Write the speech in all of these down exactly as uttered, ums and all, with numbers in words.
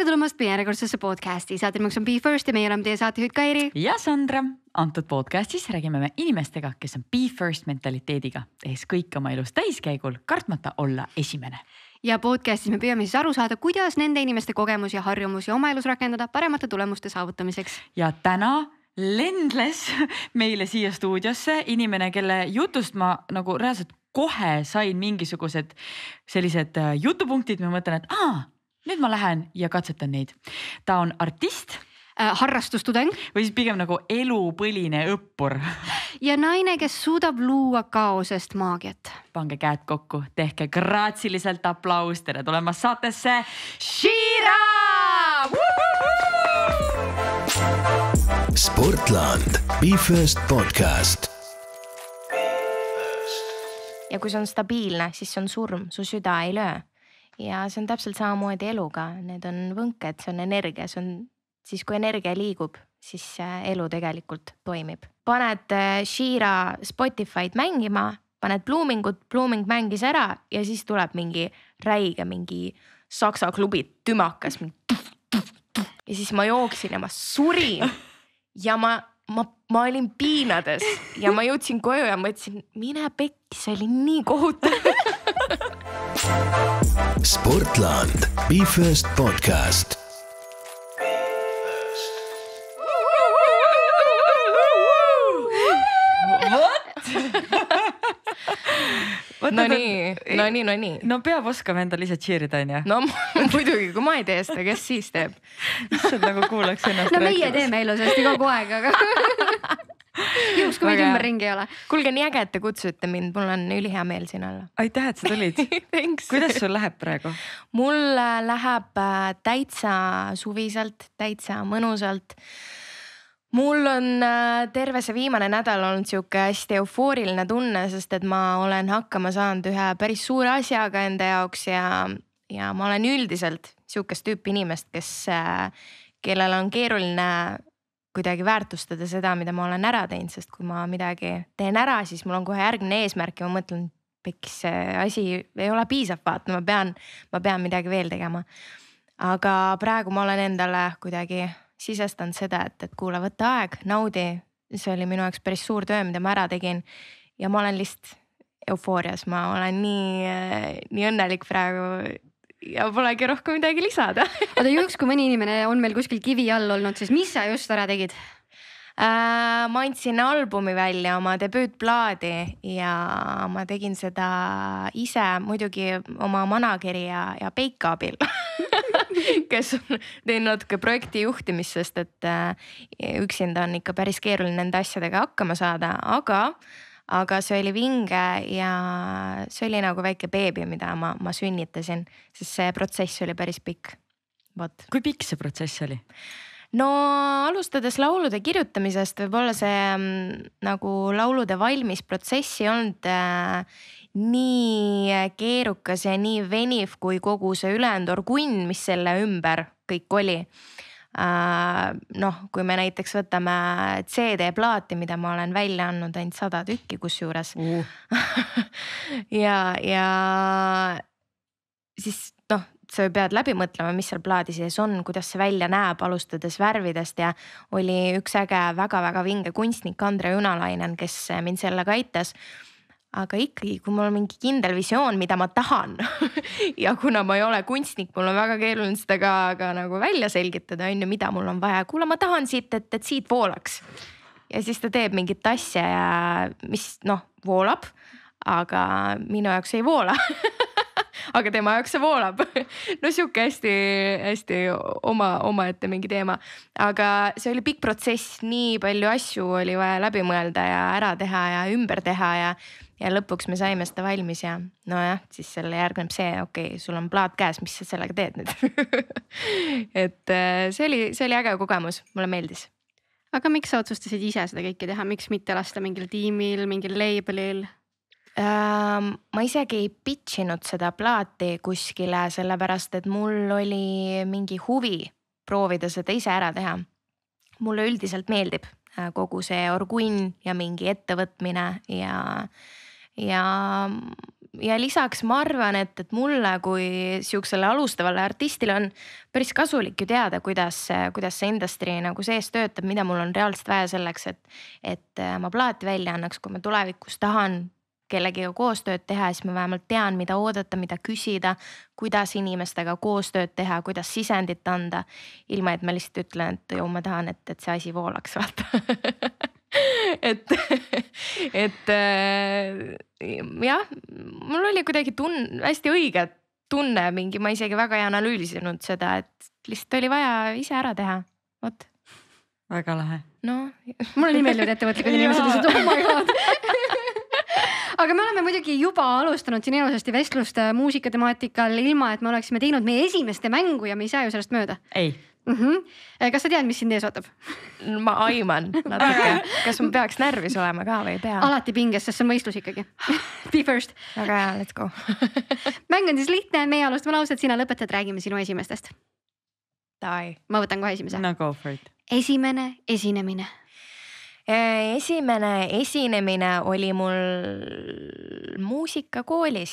tere tulemast meie järjekordsesse podcasti. Saatenimaks on Be First ja meie oleme teie saatejuht Kairi. Ja Sandra. Antud podcastis räägime me inimestega, kes on Be First mentaliteediga, tehes kõik oma elus täiskäigul, kartmata olla esimene. Ja podcastis me püüame siis aru saada, kuidas nende inimeste kogemus ja harjumusi oma elus rakendada paremate tulemuste saavutamiseks. Ja täna lendles meile siia stuudiosse inimene, kelle jutust ma nagu reaalselt kohe sain mingisugused sellised jutupunktid. Ma mõtlen, et aa, nüüd ma lähen ja katsetan neid. Ta on artist. Äh, harrastustudeng. Või siis pigem nagu elupõline õppur. Ja naine, kes suudab luua kaosest maagiat. Pange käed kokku, tehke graatsiliselt aplaus. Tere tulemast saatesse Shira! Sportland, Be First podcast. Ja kui see on stabiilne, siis see on surm, su süda ei löö. Ja see on täpselt samamoodi eluga. Need on võnked, see on energia. See on siis, kui energia liigub, siis elu tegelikult toimib. Paned Shira Spotify'd mängima, paned Bloomingut, Blooming mängis ära ja siis tuleb mingi räige, mingi saksa klubi tümakas. Ja siis ma jooksin ja ma surin ja ma... Ma, ma olin piinades ja ma jõudsin koju ja mõtlesin, mine pekki, see oli nii kohutav. Sportland, Be First podcast. No nii, no nii, no nii. No peab oskama endal ise cheerida, on ja? No muidugi, kui ma ei tee seda, kes siis teeb? Issand, nagu kuulaks ennast no meie teeme ilusasti kogu aeg, aga juhuks, kui meid ümber ringi ei ole. Kuulge, nii äge, et te kutsusite mind, mul on ülihea meel siin olla. Aitäh, et sa tulid. Kuidas sul läheb praegu? Mul läheb täitsa suviselt, täitsa mõnusalt. Mul on terve see viimane nädal olnud siuke hästi eufooriline tunne, sest et ma olen hakkama saanud ühe päris suure asjaga enda jaoks ja, ja ma olen üldiselt siukest tüüpi inimest, kes, kellel on keeruline kuidagi väärtustada seda, mida ma olen ära teinud, sest kui ma midagi teen ära, siis mul on kohe järgmine eesmärk ja ma mõtlen, pekis see asi ei ole piisav, vaata, ma pean, ma pean midagi veel tegema. Aga praegu ma olen endale kuidagi sisestanud seda, et, et kuule, võtta aeg, naudi. See oli minu jaoks päris suur töö, mida ma ära tegin ja ma olen lihtsalt eufoorias. Ma olen nii, nii õnnelik praegu ja polegi rohkem midagi lisada. Aga juhuks, kui mõni inimene on meil kuskil kivi all olnud, siis mis sa just ära tegid? Äh, ma andsin albumi välja, oma debüütplaadi ja ma tegin seda ise muidugi oma manageri ja, ja Peika abil, kes on teinud natuke projekti juhtimist, sest et üksinda on ikka päris keeruline nende asjadega hakkama saada, aga, aga see oli vinge ja see oli nagu väike beebi, mida ma, ma sünnitasin, sest see protsess oli päris pikk. Võt. Kui pikk see protsess oli? No alustades laulude kirjutamisest võib-olla see nagu laulude valmis protsessi olnud äh, nii keerukas ja nii veniv kui kogu see ülejäänud orgunn, mis selle ümber kõik oli. Äh, noh, kui me näiteks võtame C D-plaati, mida ma olen välja andnud ainult sada tükki kusjuures uh. ja, ja siis noh, sa pead läbi mõtlema, mis seal plaadi sees on, kuidas see välja näeb, alustades värvidest ja oli üks äge väga-väga vinge kunstnik Andre Junalainen, kes mind sellega aitas. Aga ikkagi, kui mul on mingi kindel visioon, mida ma tahan ja kuna ma ei ole kunstnik, mul on väga keeruline seda ka, ka nagu välja selgitada, on ju, mida mul on vaja. Kuule, ma tahan siit, et, et siit voolaks. Ja siis ta teeb mingit asja ja mis noh, voolab, aga minu jaoks ei voola. Aga tema jaoks see voolab. No siuke hästi, hästi oma, oma ette mingi teema. Aga see oli pikk protsess, nii palju asju oli vaja läbi mõelda ja ära teha ja ümber teha ja, ja lõpuks me saime seda valmis ja no jah, siis selle järgneb see, okei, okay, sul on plaat käes, mis sa sellega teed nüüd? Et see oli, see oli äge kogemus, mulle meeldis. Aga miks sa otsustasid ise seda kõike teha? Miks mitte lasta mingil tiimil, mingil labelil? Ma isegi ei pitchinud seda plaati kuskile, sellepärast et mul oli mingi huvi proovida seda ise ära teha. Mulle üldiselt meeldib kogu see orgunn ja mingi ettevõtmine ja, ja ja lisaks ma arvan, et, et mulle kui siuksele alustavale artistile on päris kasulik ju teada, kuidas, kuidas see industry nagu sees töötab, mida mul on reaalselt vaja selleks, et, et ma plaati välja annaks, kui ma tulevikus tahan kellegiga koostööd teha, siis ma vähemalt tean, mida oodata, mida küsida, kuidas inimestega koostööd teha, kuidas sisendit anda, ilma et ma lihtsalt ütlen, et ju ma tahan, et, et see asi voolaks, vaata. et, et jah, mul oli kuidagi tunn, hästi õige tunne mingi, ma isegi väga ei analüüsinud seda, et lihtsalt oli vaja ise ära teha, vot. Väga lahe. No. Mulle nii meeldivad ettevõtlikud inimesed, lihtsalt oh my god. Aga me oleme muidugi juba alustanud siin ilusasti vestlust muusikatemaatikal, ilma et me oleksime teinud meie esimeste mängu ja me ei saa ju sellest mööda. Ei. Mm-hmm. Kas sa tead, mis sind ees ootab? Ma aiman natuke. Kas ma peaks närvis olema ka või ei pea? Alati pinges, sest see on võistlus ikkagi. Be first. Väga hea, let's go. Mäng on siis lihtne, meie alustame laused, sina lõpetad, räägime sinu esimestest. Tai. Ma võtan kohe esimese. No go for it. Esimene esinemine. Esimene esinemine oli mul muusikakoolis.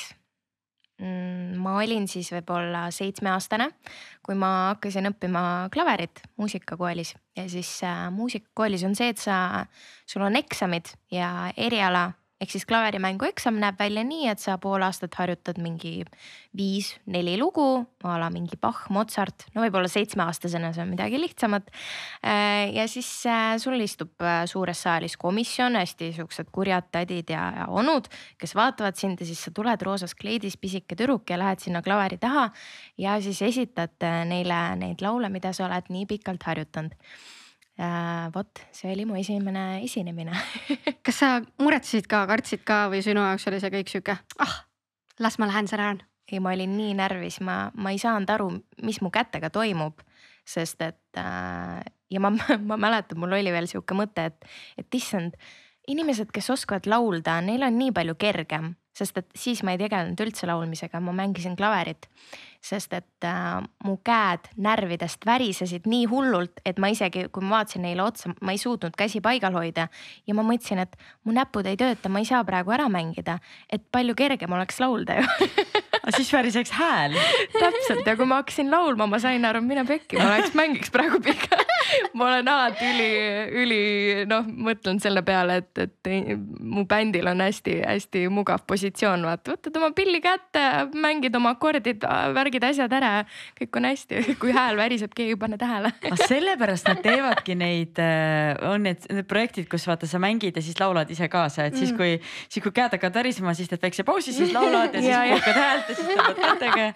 Ma olin siis võib-olla seitsmeaastane, kui ma hakkasin õppima klaverit muusikakoolis ja siis muusikakoolis on see, et sa, sul on eksamid ja eriala. Ehk siis klaverimängu eksam näeb välja nii, et sa pool aastat harjutad mingi viis, neli lugu, ala mingi Bach, Mozart, no võib-olla seitsmeaastasena, see on midagi lihtsamat. Ja siis sul istub suures saalis komisjon, hästi siuksed kurjad tädid ja, ja onud, kes vaatavad sind ja siis sa tuled roosas kleidis, pisike tüdruk ja lähed sinna klaveri taha ja siis esitad neile neid laule, mida sa oled nii pikalt harjutanud. Ja, vot, see oli mu esimene esinemine. Kas sa muretsesid ka, kartsid ka või sinu jaoks oli see kõik siuke, ah, las ma lähen selle ära? Ei, ma olin nii närvis, ma, ma ei saanud aru, mis mu kätega toimub, sest et äh, ja ma, ma mäletan, mul oli veel siuke mõte, et, et issand, inimesed, kes oskavad laulda, neil on nii palju kergem, sest et siis ma ei tegelenud üldse laulmisega, ma mängisin klaverit, sest et äh, mu käed närvidest värisesid nii hullult, et ma isegi, kui ma vaatasin neile otsa, ma ei suutnud käsi paigal hoida ja ma mõtlesin, et mu näpud ei tööta, ma ei saa praegu ära mängida, et palju kergem oleks laulda ju. Aga siis väriseks hääl. Täpselt ja kui ma hakkasin laulma, ma sain aru, mine pekki, ma oleks mängiks praegu pika. Ma olen alati üli, üli, noh, mõtlen selle peale, et, et mu bändil on hästi, hästi mugav positsioon. Vaat, võtad oma pilli kätte, mängid oma akordid, värgid asjad ära, kõik on hästi. Kui hääl väriseb, keegi pane tähele. Sellepärast nad teevadki neid, on need, need projektid, kus vaata sa mängid ja siis laulad ise kaasa. Et siis kui, siis kui käed hakkad värisema, siis teed väikse pausi, siis laulad ja siis ja, puhkad häält ja siis tõmbad kätega.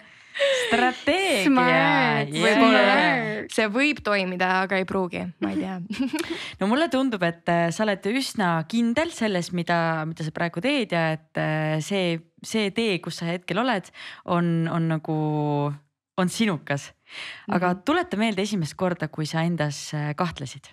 Strateegia. Yeah. See võib toimida, aga ei pruugi, ma ei tea. No mulle tundub, et sa oled üsna kindel selles, mida, mida sa praegu teed ja et see, see tee, kus sa hetkel oled, on, on nagu, on sinukas. Aga tuleta meelde esimest korda, kui sa endas kahtlesid.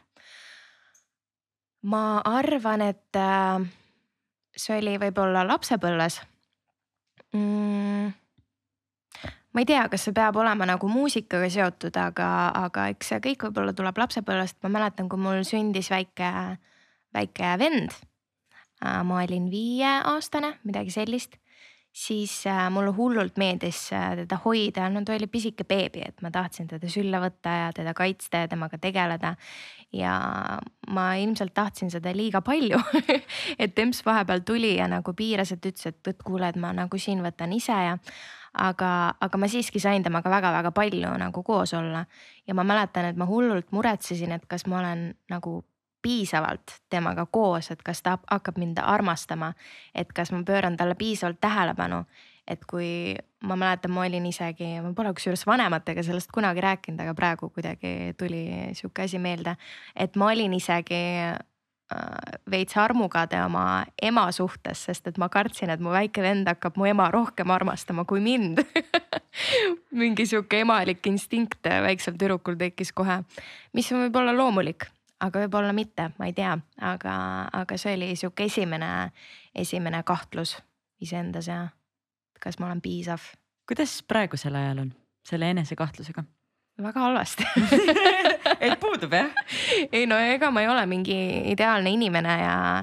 Ma arvan, et see oli võib-olla lapsepõlves. Mm. Ma ei tea, kas see peab olema nagu muusikaga seotud, aga, aga eks see kõik võib-olla tuleb lapsepõlvest. Ma mäletan, kui mul sündis väike, väike vend. Ma olin viieaastane, midagi sellist. Siis mulle hullult meeldis teda hoida. No ta oli pisike beebi, et ma tahtsin teda sülle võtta ja teda kaitsta ja temaga tegeleda. Ja ma ilmselt tahtsin seda liiga palju. Et temps vahepeal tuli ja nagu piiras, et ütles, et, et kuule, et ma nagu siin võtan ise ja Aga, aga ma siiski sain temaga väga-väga palju nagu koos olla. Ja ma mäletan, et ma hullult muretsesin, et kas ma olen nagu piisavalt temaga koos, et kas ta hakkab mind armastama, et kas ma pööran talle piisavalt tähelepanu. Et kui ma mäletan, ma olin isegi, ma pole kusjuures vanematega sellest kunagi rääkinud, aga praegu kuidagi tuli siuke asi meelde, et ma olin isegi veits armukade oma ema suhtes, sest et ma kartsin, et mu väike vend hakkab mu ema rohkem armastama kui mind. Mingi siuke emalik instinkt väiksel tüdrukul tekkis kohe, mis on võib-olla loomulik, aga võib-olla mitte, ma ei tea, aga, aga see oli siuke esimene, esimene kahtlus iseendas ja kas ma olen piisav. Kuidas praegusel ajal on selle enese kahtlusega? Väga halvasti. Et puudub, jah? Ei no ega ma ei ole mingi ideaalne inimene ja,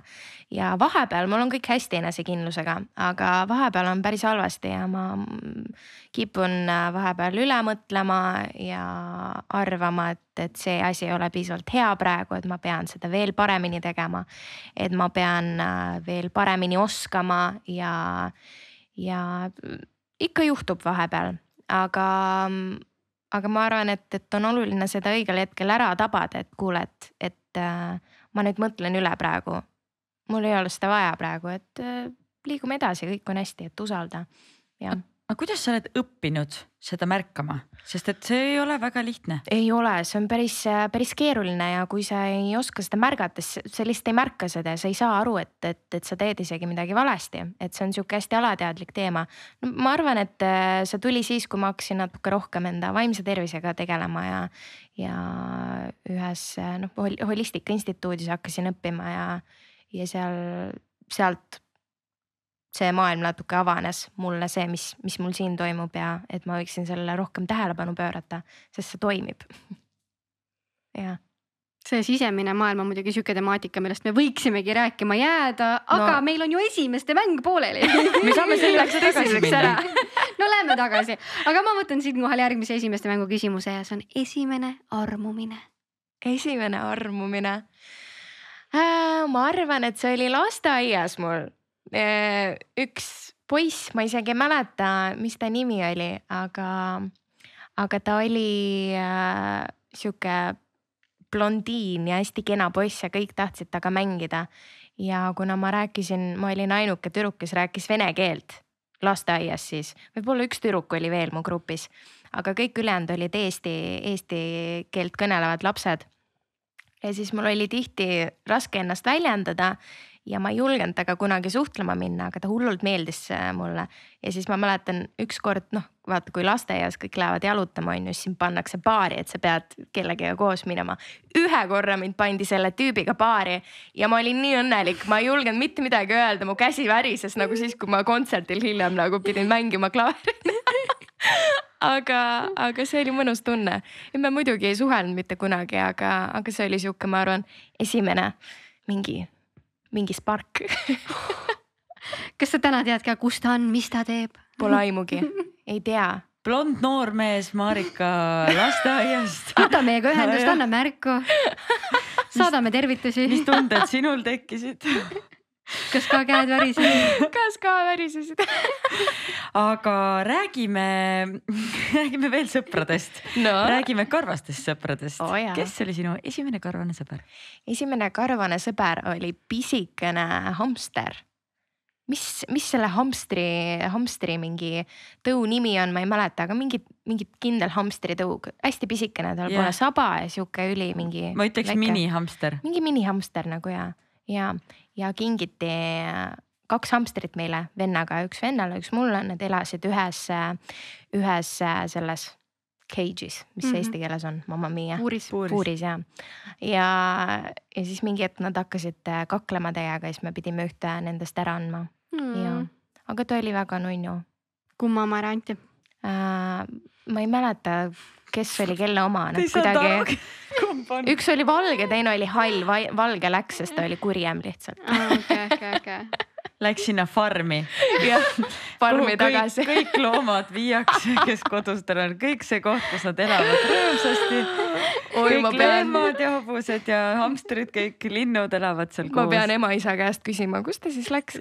ja vahepeal mul on kõik hästi enesekindlusega, aga vahepeal on päris halvasti ja ma kipun vahepeal üle mõtlema ja arvama, et, et see asi ei ole piisavalt hea praegu, et ma pean seda veel paremini tegema. Et ma pean veel paremini oskama ja, ja ikka juhtub vahepeal, aga, aga ma arvan, et, et on oluline seda õigel hetkel ära tabada, et kuule, et, et ma nüüd mõtlen üle praegu. Mul ei ole seda vaja praegu, et liigume edasi, kõik on hästi, et usalda. Ja. Aga kuidas sa oled õppinud seda märkama? Sest et see ei ole väga lihtne. Ei ole, see on päris, päris keeruline ja kui sa ei oska seda märgata, sa lihtsalt ei märka seda ja sa ei saa aru, et, et, et sa teed isegi midagi valesti. Et see on siuke hästi alateadlik teema. No, ma arvan, et see tuli siis, kui ma hakkasin natuke rohkem enda vaimse tervisega tegelema ja, ja ühes no, Holistika instituudis hakkasin õppima ja ja seal, sealt see maailm natuke avanes mulle see, mis, mis mul siin toimub ja et ma võiksin selle rohkem tähelepanu pöörata, sest see toimib. Ja. See sisemine maailm on muidugi siuke temaatika, millest me võiksimegi rääkima jääda, aga no, meil on ju esimeste mäng pooleli. Me saame selleks tagasi minna. No lähme tagasi, aga ma võtan siin kohal järgmise esimeste mängu küsimuse ja see on esimene armumine. Esimene armumine. Ma arvan, et see oli lasteaias mul. Üks poiss, ma isegi ei mäleta, mis ta nimi oli, aga, aga ta oli äh, siuke blondiin ja hästi kena poiss ja kõik tahtsid taga mängida. Ja kuna ma rääkisin, ma olin ainuke tüdruk, kes rääkis vene keelt lasteaias siis. Võib-olla üks tüdruk oli veel mu grupis, aga kõik ülejäänud olid eesti, eesti keelt kõnelevad lapsed. Ja siis mul oli tihti raske ennast väljendada ja ma ei julgenud taga kunagi suhtlema minna, aga ta hullult meeldis mulle. Ja siis ma mäletan üks kord, noh, vaata kui lasteaias kõik lähevad jalutama, on ju, siis pannakse paari, et sa pead kellegagi koos minema. Ühe korra mind pandi selle tüübiga paari ja ma olin nii õnnelik, ma ei julgenud mitte midagi öelda, mu käsi värises nagu siis, kui ma kontsertil hiljem nagu pidin mängima klaverit. Aga, aga see oli mõnus tunne. Ja me muidugi ei suhelnud mitte kunagi, aga, aga see oli siuke, ma arvan, esimene mingi, mingi spark. Kas sa täna tead ka, kus ta on, mis ta teeb? Pole aimugi, ei tea. Blond noormees Marika lasteaiast. Võta meiega ühendust, anna märku. Saadame tervitusi. Mis tunded sinul tekkisid? Kas ka käed värisesid? Kas ka värisesid? Aga räägime, räägime veel sõpradest. No. Räägime karvastest sõpradest. Oh, kes oli sinu esimene karvane sõber? Esimene karvane sõber oli pisikene hamster. Mis, mis selle hamstri, hamstri mingi tõu nimi on, ma ei mäleta, aga mingi, mingi kindel hamstri tõug. Hästi pisikene, tal yeah. pole saba ja siuke üli mingi... Ma ütleks väike, mini-hamster. Mingi mini-hamster nagu ja, ja, ja kingiti kaks hamstrit meile vennaga, üks vennale, üks mulle. Need elasid ühes, ühes selles cage'is, mis mm-hmm. eesti keeles on, mamma mia. Puuris. Puuris, Puuris ja. ja. Ja siis mingi hetk nad hakkasid kaklema teiega ja siis me pidime ühte nendest ära andma. Mm. Ja. Aga ta oli väga nunnu. Kumma oma ära anti? Äh, ma ei mäleta, kes oli kelle oma. Kuidagi... Üks oli valge, teine oli hall. Valge läks, sest ta oli kurjem lihtsalt. Ah, okay, okay, okay. Läks sinna farmi. Jah, farmi tagasi. Kõik, kõik loomad viiakse, kes kodustel on. Kõik see koht, kus nad elavad rõõmsasti. Oi, kõik lemmad ja hobused ja hamstrid, kõik linnud elavad seal koos. Ma pean ema isa käest küsima, kus ta siis läks?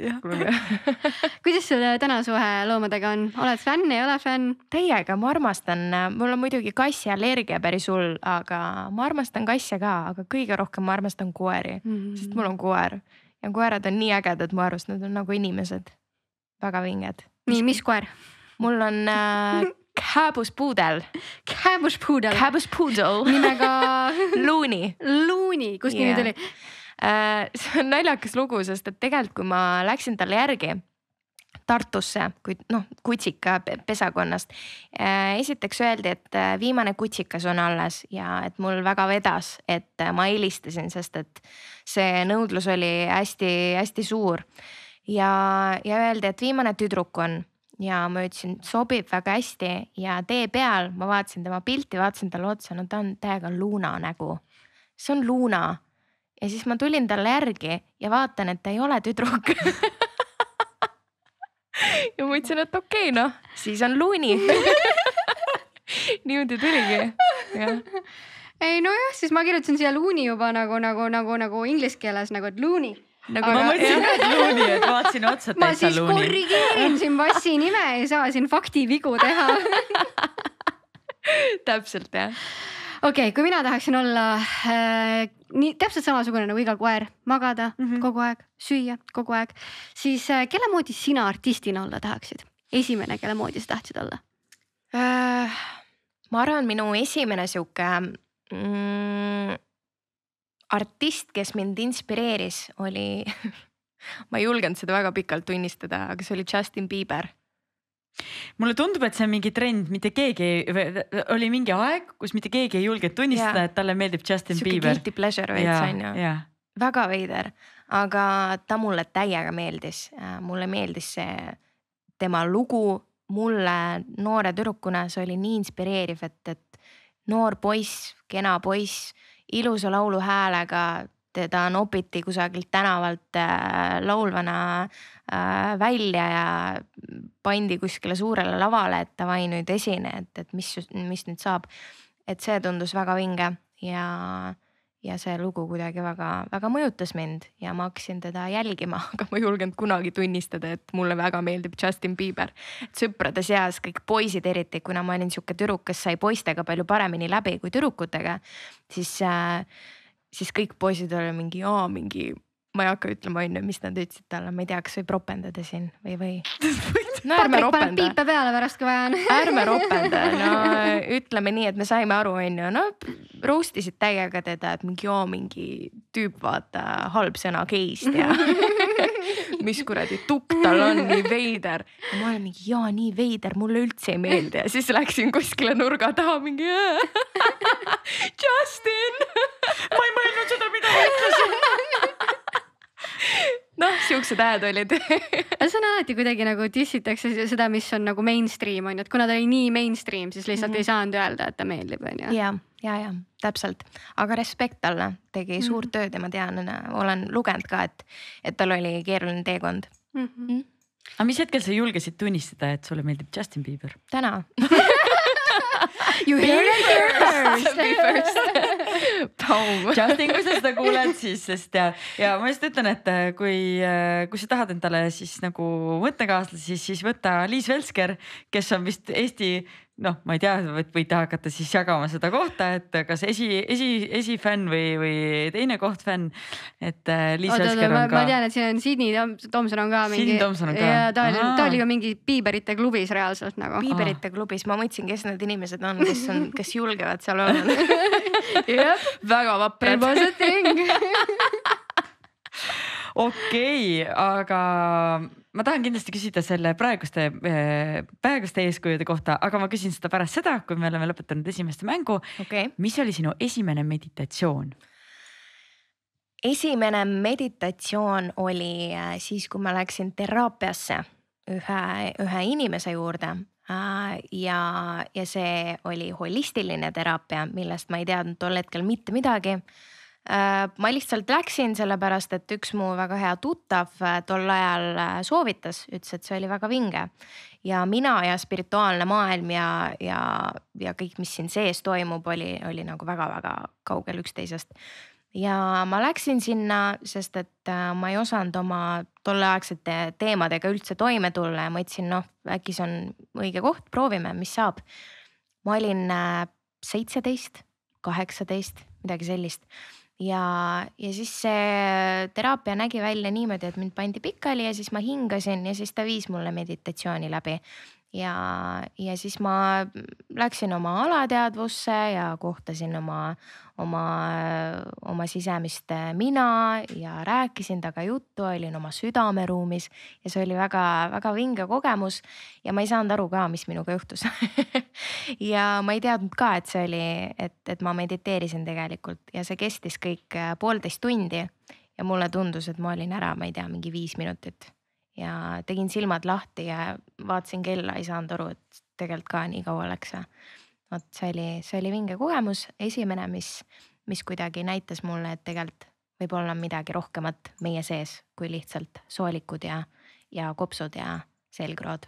Kuidas sul täna suhe loomadega on? Oled fänn, ei ole fänn? Täiega, ma armastan. Mul on muidugi kassi allergia päris hull, aga ma armastan kasse ka, aga kõige rohkem ma armastan koeri, mm-hmm. sest mul on koer. Ja koerad on nii ägedad mu arust, nad on nagu inimesed. Väga vinged. Nii, mis koer? Mul on äh, kääbuspuudel. Kääbuspuudel? Kääbuspuudel. Nimega? Looney. Looney, kust yeah. nimi tuli? Äh, see on naljakas lugu, sest et tegelikult kui ma läksin talle järgi Tartusse, kui, noh, kutsika pesakonnast. Esiteks öeldi, et viimane kutsikas on alles ja et mul väga vedas, et ma helistasin, sest et see nõudlus oli hästi, hästi suur. Ja, ja öeldi, et viimane tüdruk on ja ma ütlesin, sobib väga hästi ja tee peal ma vaatasin tema pilti, vaatasin talle otsa, no ta on täiega Luuna nägu. See on Luuna. ja siis ma tulin talle järgi ja vaatan, et ta ei ole tüdruk. ja ma ütlesin, et okei, okay, noh, siis on Looney. niimoodi tuligi. Ja. ei nojah, siis ma kirjutasin siia Looney juba nagu, nagu, nagu, nagu inglise keeles nagu, et Looney. Nagu aga, ma mõtlesin ka, et Looney, et vaatasin otsa, et ma täitsa siis Looney. korrigeerin siin bassi nime, ei saa siin faktivigu teha. täpselt, jah. okei okay,, kui mina tahaksin olla äh, nii täpselt samasugune nagu igal koer, magada mm -hmm. kogu aeg, süüa kogu aeg, siis äh, kelle moodi sina artistina olla tahaksid? Esimene, kelle moodi sa tahtsid olla äh,? ma arvan, minu esimene sihuke mm, artist, kes mind inspireeris, oli ma ei julgenud seda väga pikalt tunnistada, aga see oli Justin Bieber. mulle tundub, et see on mingi trend, mitte keegi, oli mingi aeg, kus mitte keegi ei julge tunnistada, yeah. et talle meeldib Justin Siuke Bieber. Guilty pleasure veits on ju yeah.. väga veider, aga ta mulle täiega meeldis. mulle meeldis see tema lugu, mulle noore tüdrukuna see oli nii inspireeriv, et, et noor poiss, kena poiss, ilusa laulu häälega, teda nopiti kusagilt tänavalt äh, laulvana äh, välja ja pandi kuskile suurele lavale, et davai nüüd esine, et, et mis, mis nüüd saab. Et see tundus väga vinge ja, ja see lugu kuidagi väga, väga mõjutas mind ja ma hakkasin teda jälgima, aga ma ei julgenud kunagi tunnistada, et mulle väga meeldib Justin Bieber. Et sõprade seas kõik poisid eriti, kuna ma olin siuke tüdruk, kes sai poistega palju paremini läbi kui tüdrukutega, siis äh, siis kõik poisid oli mingi, jaa, mingi, ma ei hakka ütlema, on ju, mis nad ütlesid talle, ma ei tea, kas võib ropendada siin või või. No ärme ropenda. Piipe peale pärast, kui vajan. ärme ropenda, no ütleme nii, et me saime aru, on ju, no roastisid täiega teda, et mingi, jaa, mingi tüüp vaata halb sõna geist ja mis kuradi tukk tal on, nii veider. Ja ma olen mingi, jaa, nii veider, mulle üldse ei meeldi ja siis läksin kuskile nurga taha mingi Justin ma ei mõelnud seda, mida ma ütlesin. noh, siuksed hääd olid. see on alati kuidagi nagu dissitakse seda, mis on nagu mainstream on ju, et kuna ta oli nii mainstream, siis lihtsalt mm -hmm. ei saanud öelda, et ta meeldib on ju. ja, ja, ja täpselt, aga respekt talle, tegi mm -hmm. suurt tööd ja ma tean, olen lugenud ka, et, et tal oli keeruline teekond mm. -hmm. aga mis hetkel sa julgesid tunnistada, et sulle meeldib Justin Bieber? täna. You heard it first. first. Justin, kui sa seda kuuled, siis sest ja, ja ma just ütlen, et kui, kui sa tahad endale siis nagu mõttekaaslasi, siis, siis võta Liis Velsker, kes on vist Eesti, noh, ma ei tea, võite hakata siis jagama seda kohta, et kas esi, esi, esifänn või, või teine koht fänn, et Liis Oota, Velsker ma, on ka. ma tean, et siin on Sydney Thompson on ka mingi. Sydney Thompson on ka. Ja ta oli, ta oli ju mingi Bieberite klubis reaalselt nagu. Bieberite klubis, ma mõtlesin, kes need inimesed on, kes on, kes julgevad seal olla. Jep. väga vaprad. It was a thing. okei, aga ma tahan kindlasti küsida selle praeguste, praeguste eeskujude kohta, aga ma küsin seda pärast seda, kui me oleme lõpetanud esimeste mängu. Okay. Mis oli sinu esimene meditatsioon? Esimene meditatsioon oli siis, kui ma läksin teraapiasse ühe, ühe inimese juurde ja, ja see oli holistiline teraapia, millest ma ei teadnud tol hetkel mitte midagi. Ma lihtsalt läksin sellepärast, et üks mu väga hea tuttav tol ajal soovitas, ütles, et see oli väga vinge. Ja mina ja spirituaalne maailm ja, ja, ja kõik, mis siin sees toimub, oli, oli nagu väga-väga kaugel üksteisest. Ja ma läksin sinna, sest et ma ei osanud oma tolleaegsete teemadega üldse toime tulla ja ma ütlesin, noh, äkki see on õige koht, proovime, mis saab. Ma olin seitseteist, kaheksateist, midagi sellist. Ja, ja siis see teraapia nägi välja niimoodi, et mind pandi pikali ja siis ma hingasin ja siis ta viis mulle meditatsiooni läbi. Ja, ja siis ma läksin oma alateadvusse ja kohtasin oma, oma, oma sisemist mina ja rääkisin taga juttu, olin oma südameruumis ja see oli väga, väga vinge kogemus ja ma ei saanud aru ka, mis minuga juhtus. ja ma ei teadnud ka, et see oli, et, et ma mediteerisin tegelikult ja see kestis kõik poolteist tundi ja mulle tundus, et ma olin ära, ma ei tea, mingi viis minutit. Ja tegin silmad lahti ja vaatasin kella, ei saanud aru, et tegelikult ka nii kaua läks. Võt, see oli, see oli vinge kogemus. Esimene, mis, mis kuidagi näitas mulle, et tegelikult võib-olla on midagi rohkemat meie sees kui lihtsalt soolikud ja, ja kopsud ja selgrood.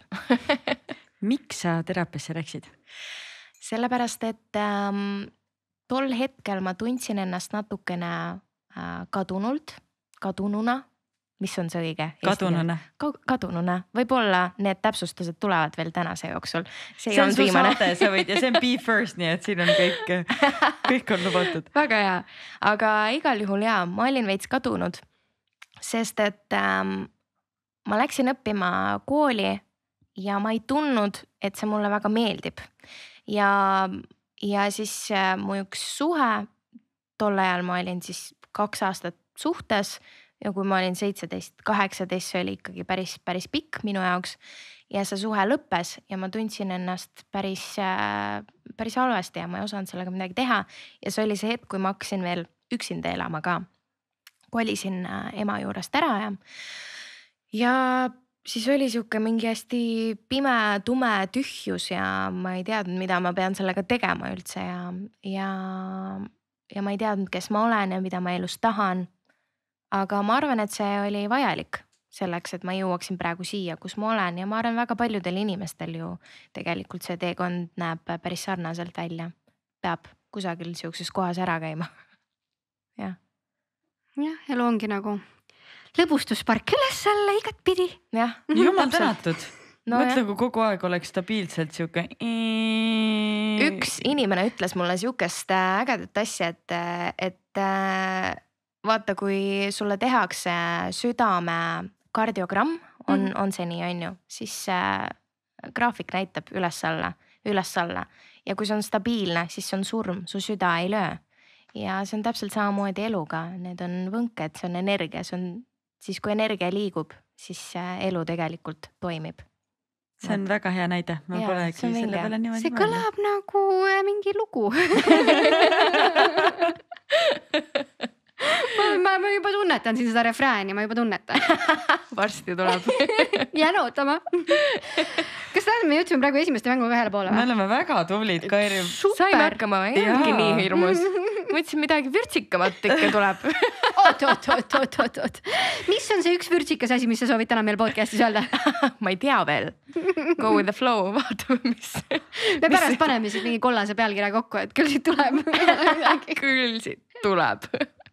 Miks sa teraapiasse läksid? Sellepärast, et ähm, tol hetkel ma tundsin ennast natukene äh, kadunult, kadununa, mis on see õige? Kadununa. Ka, kadununa, võib-olla need täpsustused tulevad veel tänase jooksul. See, see on su viimane. Saade, sa võid ja see on Be First, nii et siin on kõik, kõik on lubatud. Väga hea, aga igal juhul jaa, ma olin veits kadunud, sest et ähm, ma läksin õppima kooli ja ma ei tundnud, et see mulle väga meeldib. Ja, ja siis äh, mu üks suhe, tol ajal ma olin siis kaks aastat suhtes ja kui ma olin seitseteist, kaheksateist, see oli ikkagi päris, päris pikk minu jaoks. Ja see suhe lõppes ja ma tundsin ennast päris, äh, päris halvasti ja ma ei osanud sellega midagi teha. Ja see oli see hetk, kui ma hakkasin veel üksinda elama ka. Kolisin äh, ema juurest ära ja Ja siis oli siuke mingi hästi pime, tume tühjus ja ma ei teadnud, mida ma pean sellega tegema üldse ja, ja, ja ma ei teadnud, kes ma olen ja mida ma elus tahan. Aga ma arvan, et see oli vajalik selleks, et ma jõuaksin praegu siia, kus ma olen ja ma arvan, väga paljudel inimestel ju tegelikult see teekond näeb päris sarnaselt välja. Peab kusagil siukses kohas ära käima. jah. jah, elu ongi nagu lõbustuspark üles-alla igat pidi. Jah. Jumal tänatud. No mõtle, kui kogu aeg oleks stabiilselt siuke. Üks inimene ütles mulle siukest ägedat asja, et, et vaata, kui sulle tehakse südame kardiogramm, on, mm. on see nii, on ju, siis graafik näitab üles-alla, üles-alla ja kui see on stabiilne, siis see on surm, su süda ei löö. Ja see on täpselt samamoodi eluga, need on võnked, see on energia, see on siis kui energia liigub, siis elu tegelikult toimib. See on väga hea näide. Ma ja, polegi selle peale niimoodi. See kõlab nagu mingi lugu. ma, ma juba tunnetan siin seda refrääni, ma juba tunnetan. Varsti tuleb. Jään ootama. Kas tähendab, me jõudsime praegu esimeste mängu ühele poole? Me oleme väga tublid, Kairi. Sain hakkama, ei ongi nii hirmus. Mõtlesin, midagi vürtsikamat ikka tuleb. oot, oot, oot, oot, oot, oot. Mis on see üks vürtsikas asi, mis sa soovid täna meil podcastis öelda? Ma ei tea veel. Go with the flow, vaatame, mis. Me pärast paneme siis mingi kollase pealkirja kokku, et küll siit tuleb. Küll siit tuleb.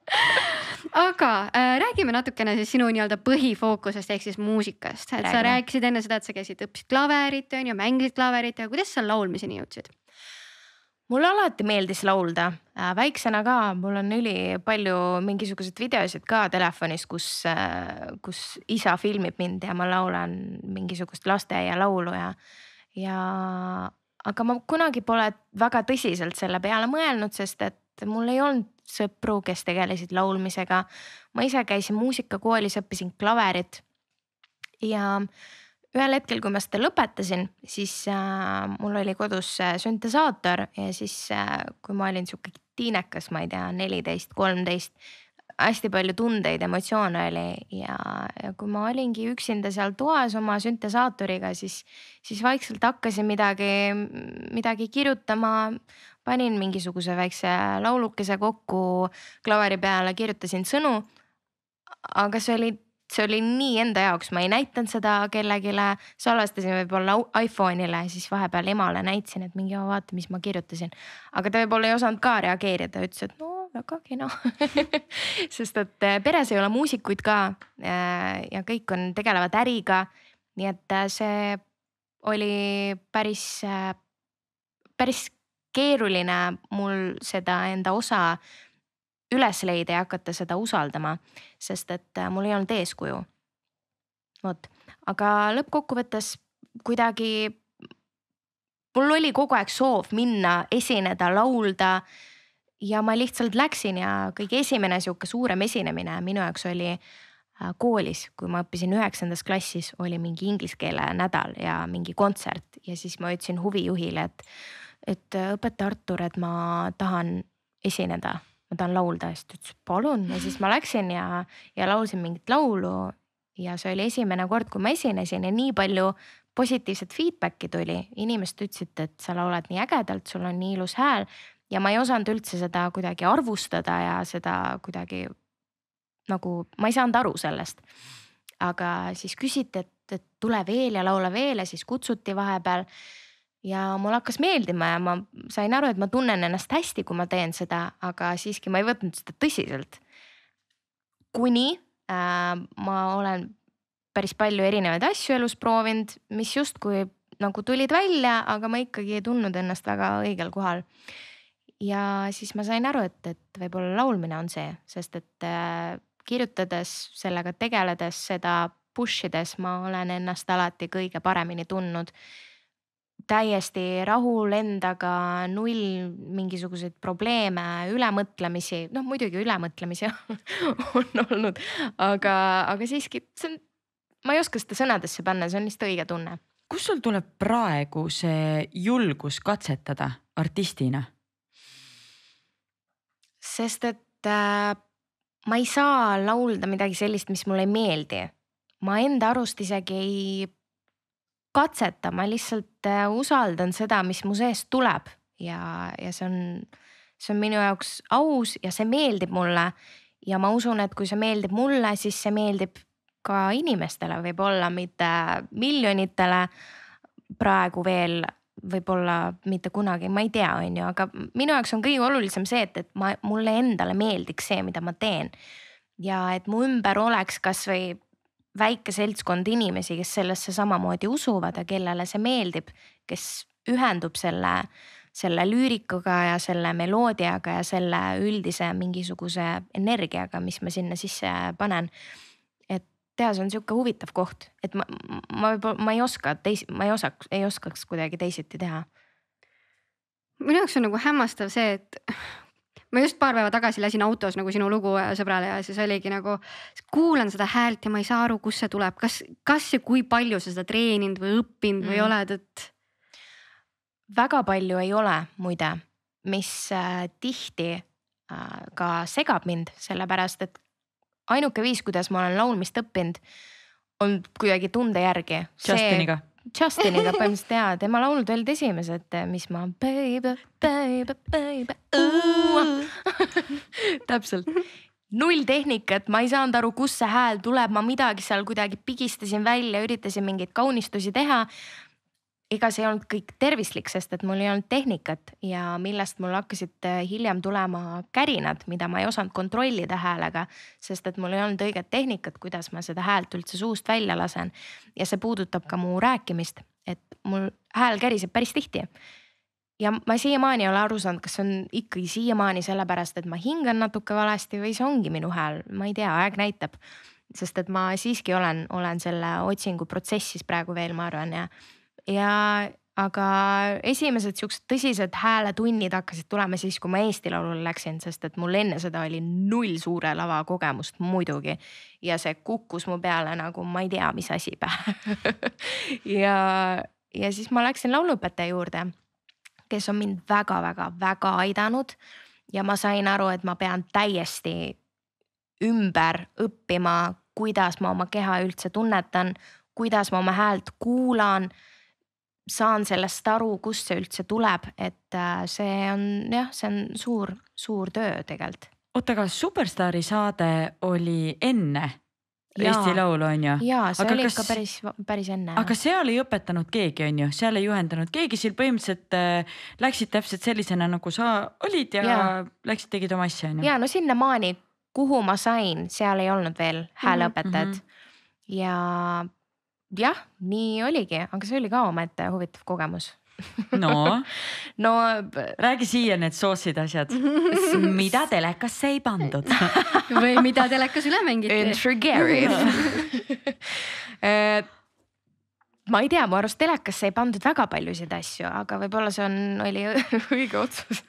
Aga äh, räägime natukene siis sinu nii-öelda põhifookusest ehk siis muusikast. Et räägime. Sa rääkisid enne seda, et sa käisid õppisid klaverit ja mängisid klaverit ja kuidas sa laulmiseni jõudsid? Mulle alati meeldis laulda. Väiksena ka, mul on üli palju mingisugused videosid ka telefonis, kus, kus isa filmib mind ja ma laulan mingisugust lasteaia laulu ja, ja aga ma kunagi pole väga tõsiselt selle peale mõelnud, sest et mul ei olnud sõpru, kes tegelesid laulmisega. Ma ise käisin muusikakoolis, õppisin klaverit ja ühel hetkel, kui ma seda lõpetasin, siis äh, mul oli kodus süntesaator ja siis äh, kui ma olin siuke tiinekas, ma ei tea, neliteist, kolmteist, hästi palju tundeid, emotsioone oli ja, ja kui ma olingi üksinda seal toas oma süntesaatoriga, siis, siis vaikselt hakkasin midagi, midagi kirjutama, panin mingisuguse väikse laulukese kokku klaveri peale, kirjutasin sõnu, aga see oli See oli nii enda jaoks, ma ei näitanud seda kellegile, salvestasin võib-olla iPhone'ile, siis vahepeal emale näitsin, et mingi vaata, mis ma kirjutasin. Aga ta võib-olla ei osanud ka reageerida, ütles, et no väga kena. Sest et peres ei ole muusikuid ka ja kõik on tegelevad äriga. Nii et see oli päris, päris keeruline mul seda enda osa üles leida ja hakata seda usaldama, sest et mul ei olnud eeskuju. Vot. Aga lõppkokkuvõttes kuidagi mul oli kogu aeg soov minna, esineda, laulda ja ma lihtsalt läksin ja kõige esimene siuke suurem esinemine minu jaoks oli koolis, kui ma õppisin üheksandas klassis, oli mingi ingliskeele nädal ja mingi kontsert ja siis ma ütlesin huvijuhile, et, et õpeta Artur, et ma tahan esineda. Ma tahan laulda ja siis ta ütles, palun. Ja siis ma läksin ja, ja laulsin mingit laulu ja see oli esimene kord, kui ma esinesin ja nii palju positiivset feedbacki tuli. Inimesed ütlesid, et sa laulad nii ägedalt, sul on nii ilus hääl ja ma ei osanud üldse seda kuidagi arvustada ja seda kuidagi nagu ma ei saanud aru sellest. Aga siis küsiti, et, et tule veel ja laula veel ja siis kutsuti vahepeal. Ja mul hakkas meeldima ja ma sain aru, et ma tunnen ennast hästi, kui ma teen seda, aga siiski ma ei võtnud seda tõsiselt. Kuni äh, ma olen päris palju erinevaid asju elus proovinud, mis justkui nagu tulid välja, aga ma ikkagi ei tundnud ennast väga õigel kohal. Ja siis ma sain aru, et, et võib-olla laulmine on see, sest et äh, kirjutades, sellega tegeledes, seda push ides ma olen ennast alati kõige paremini tundnud. Täiesti rahul endaga, null mingisuguseid probleeme, ülemõtlemisi, noh muidugi ülemõtlemisi on olnud, aga, aga siiski see on, ma ei oska seda sõnadesse panna, see on lihtsalt õige tunne. Kus sul tuleb praegu see julgus katsetada artistina? Sest et äh, ma ei saa laulda midagi sellist, mis mulle ei meeldi. Ma enda arust isegi ei katseta, ma lihtsalt äh, usaldan seda, mis mu seest tuleb ja, ja see on, see on minu jaoks aus ja see meeldib mulle. Ja ma usun, et kui see meeldib mulle, siis see meeldib ka inimestele, võib-olla mitte miljonitele praegu veel, võib-olla mitte kunagi, ma ei tea, on ju, aga minu jaoks on kõige olulisem see, et, et ma, mulle endale meeldiks see, mida ma teen. Ja et mu ümber oleks kas või väike seltskond inimesi, kes sellesse samamoodi usuvad ja kellele see meeldib, kes ühendub selle, selle lüürikuga ja selle meloodiaga ja selle üldise mingisuguse energiaga, mis ma sinna sisse panen. Teha, see on siuke huvitav koht, et ma, ma, ma ei oska, teis, ma ei osaks, ei oskaks kuidagi teisiti teha. Minu jaoks on nagu hämmastav see, et ma just paar päeva tagasi lasin autos nagu sinu lugu sõbrale ja siis oligi nagu, kuulan seda häält ja ma ei saa aru, kus see tuleb. Kas, kas ja kui palju sa seda treeninud või õppinud mm. või oled, et? Väga palju ei ole muide, mis äh, tihti äh, ka segab mind, sellepärast, et ainuke viis, kuidas ma olen laulmist õppinud, on kuidagi tunde järgi. Justiniga. Justiniga põhimõtteliselt jaa, tema laulud olid esimesed, mis ma baby, baby, baby, täpselt. Null tehnikat, ma ei saanud aru, kus see hääl tuleb, ma midagi seal kuidagi pigistasin välja, üritasin mingeid kaunistusi teha. Ega see ei olnud kõik tervislik, sest et mul ei olnud tehnikat ja millest mul hakkasid hiljem tulema kärinad, mida ma ei osanud kontrollida häälega, sest et mul ei olnud õiget tehnikat, kuidas ma seda häält üldse suust välja lasen. Ja see puudutab ka mu rääkimist, et mul hääl käriseb päris tihti. Ja ma siiamaani ei ole aru saanud, kas on ikkagi siiamaani sellepärast, et ma hingan natuke valesti või see ongi minu hääl, ma ei tea, aeg näitab. Sest et ma siiski olen, olen selle otsingu protsessis praegu veel, ma arvan, ja Ja aga esimesed siuksed tõsised hääletunnid hakkasid tulema siis, kui ma Eesti Laulule läksin, sest et mul enne seda oli null suure lava kogemust muidugi. Ja see kukkus mu peale nagu ma ei tea, mis asi pähe. ja, ja siis ma läksin lauluõpetaja juurde, kes on mind väga-väga-väga aidanud. Ja ma sain aru, et ma pean täiesti ümber õppima, kuidas ma oma keha üldse tunnetan, kuidas ma oma häält kuulan, saan sellest aru, kus see üldse tuleb, et see on, jah, see on suur, suur töö tegelikult. Oota, aga Superstaari saade oli enne ja, Eesti Laulu, on ju? Jaa, see aga oli kas, ikka päris, päris enne. Aga seal ei õpetanud keegi, on ju? Seal ei juhendanud keegi, seal põhimõtteliselt äh, läksid täpselt sellisena, nagu sa olid ja, ja. läksid tegid oma asja, on ju? Jaa, no sinna maani, kuhu ma sain, seal ei olnud veel hääleõpetajad mm-hmm. ja jah, nii oligi, aga see oli ka omaette huvitav kogemus. No, no räägi siia need soossid asjad. Mida telekasse ei pandud? Või mida telekas üle mängiti? Intrigeriv. Ma ei tea, mu arust telekasse ei pandud väga paljusid asju, aga võib-olla see on, oli õige otsus.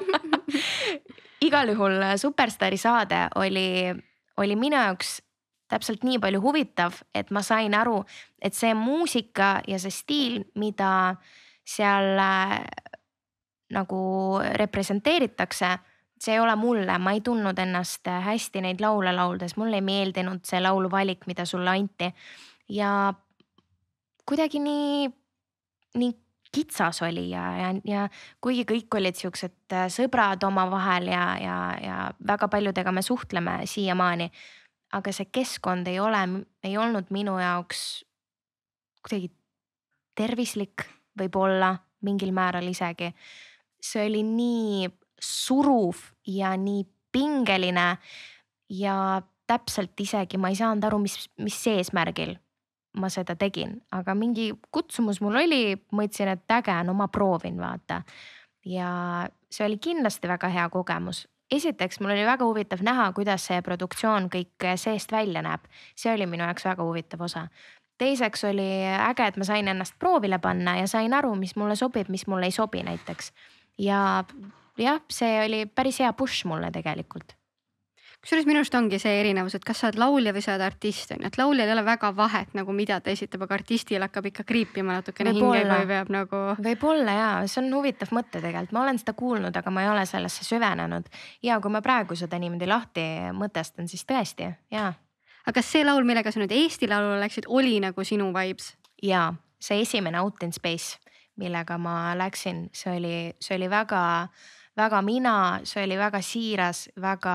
Igal juhul Superstaari saade oli, oli minu jaoks täpselt nii palju huvitav, et ma sain aru, et see muusika ja see stiil, mida seal äh, nagu representeeritakse, see ei ole mulle, ma ei tundnud ennast hästi neid laule lauldes, mulle ei meeldinud see lauluvalik, mida sulle anti ja kuidagi nii, nii kitsas oli ja, ja, ja kuigi kõik olid siuksed sõbrad oma vahel ja, ja, ja väga paljudega me suhtleme siiamaani, aga see keskkond ei ole, ei olnud minu jaoks kuidagi tervislik, võib-olla mingil määral isegi. See oli nii suruv ja nii pingeline ja täpselt isegi ma ei saanud aru, mis, mis eesmärgil ma seda tegin, aga mingi kutsumus mul oli, mõtlesin, et äge, no ma proovin vaata. Ja see oli kindlasti väga hea kogemus. Esiteks mul oli väga huvitav näha, kuidas see produktsioon kõik seest välja näeb. See oli minu jaoks väga huvitav osa. Teiseks oli äge, et ma sain ennast proovile panna ja sain aru, mis mulle sobib, mis mulle ei sobi näiteks. Ja jah, see oli päris hea push mulle tegelikult. Kusjuures minust ongi see erinevus, et kas sa oled laulja või sa oled artist, on, et lauljal ei ole väga vahet nagu mida ta esitab, aga artistil hakkab ikka kriipima natukene hingega või peab nagu. Võib-olla jaa, see on huvitav mõte tegelikult, ma olen seda kuulnud, aga ma ei ole sellesse süvenenud. Ja kui ma praegu seda niimoodi lahti mõtestan, siis tõesti, jaa. Aga kas see laul, millega sa nüüd Eesti laulule läksid, oli nagu sinu vibes? Jaa, see esimene Out in Space, millega ma läksin, see oli, see oli väga, väga mina, see oli väga siiras, väga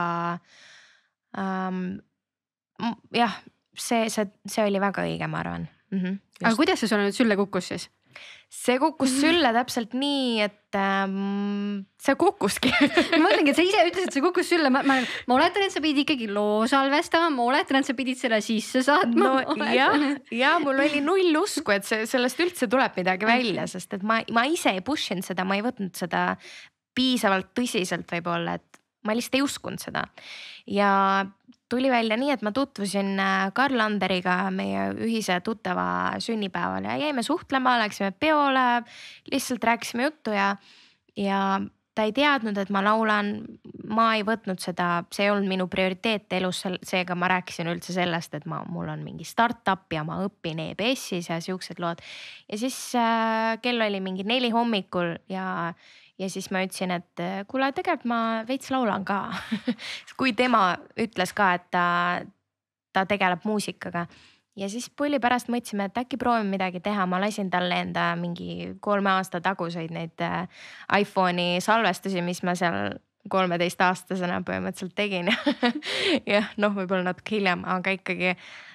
Um, jah, see, see, see oli väga õige, ma arvan. Mm-hmm, aga kuidas see sulle nüüd sülle kukkus siis? See kukkus sülle täpselt nii, et ähm, see kukkuski. ma mõtlengi, et sa ise ütlesid, et see kukkus sülle. Ma, ma, ma oletan, et sa pidid ikkagi loo salvestama, ma oletan, et sa pidid selle sisse saatma. No jah, ja mul oli null usku, et see, sellest üldse tuleb midagi välja, sest et ma, ma ise ei pushinud seda, ma ei võtnud seda piisavalt tõsiselt võib-olla, et ma lihtsalt ei uskunud seda. Ja tuli välja nii, et ma tutvusin Karl Landeriga meie ühise tuttava sünnipäeval ja jäime suhtlema, läksime peole, lihtsalt rääkisime juttu ja, ja ta ei teadnud, et ma laulan. Ma ei võtnud seda, see ei olnud minu prioriteet elus, seega ma rääkisin üldse sellest, et ma, mul on mingi startup ja ma õpin E B S-is ja siuksed lood. Ja siis äh, kell oli mingi neli hommikul ja Ja siis ma ütlesin, et kuule, tegelikult ma veits laulan ka. Kui tema ütles ka, et ta, ta tegeleb muusikaga. Ja siis pulli pärast mõtlesime, et äkki proovime midagi teha. Ma lasin talle enda mingi kolme aasta taguseid neid iPhone'i salvestusi, mis ma seal kolmeteist aastasena põhimõtteliselt tegin. Ja noh, võib-olla natuke hiljem, aga ikkagi.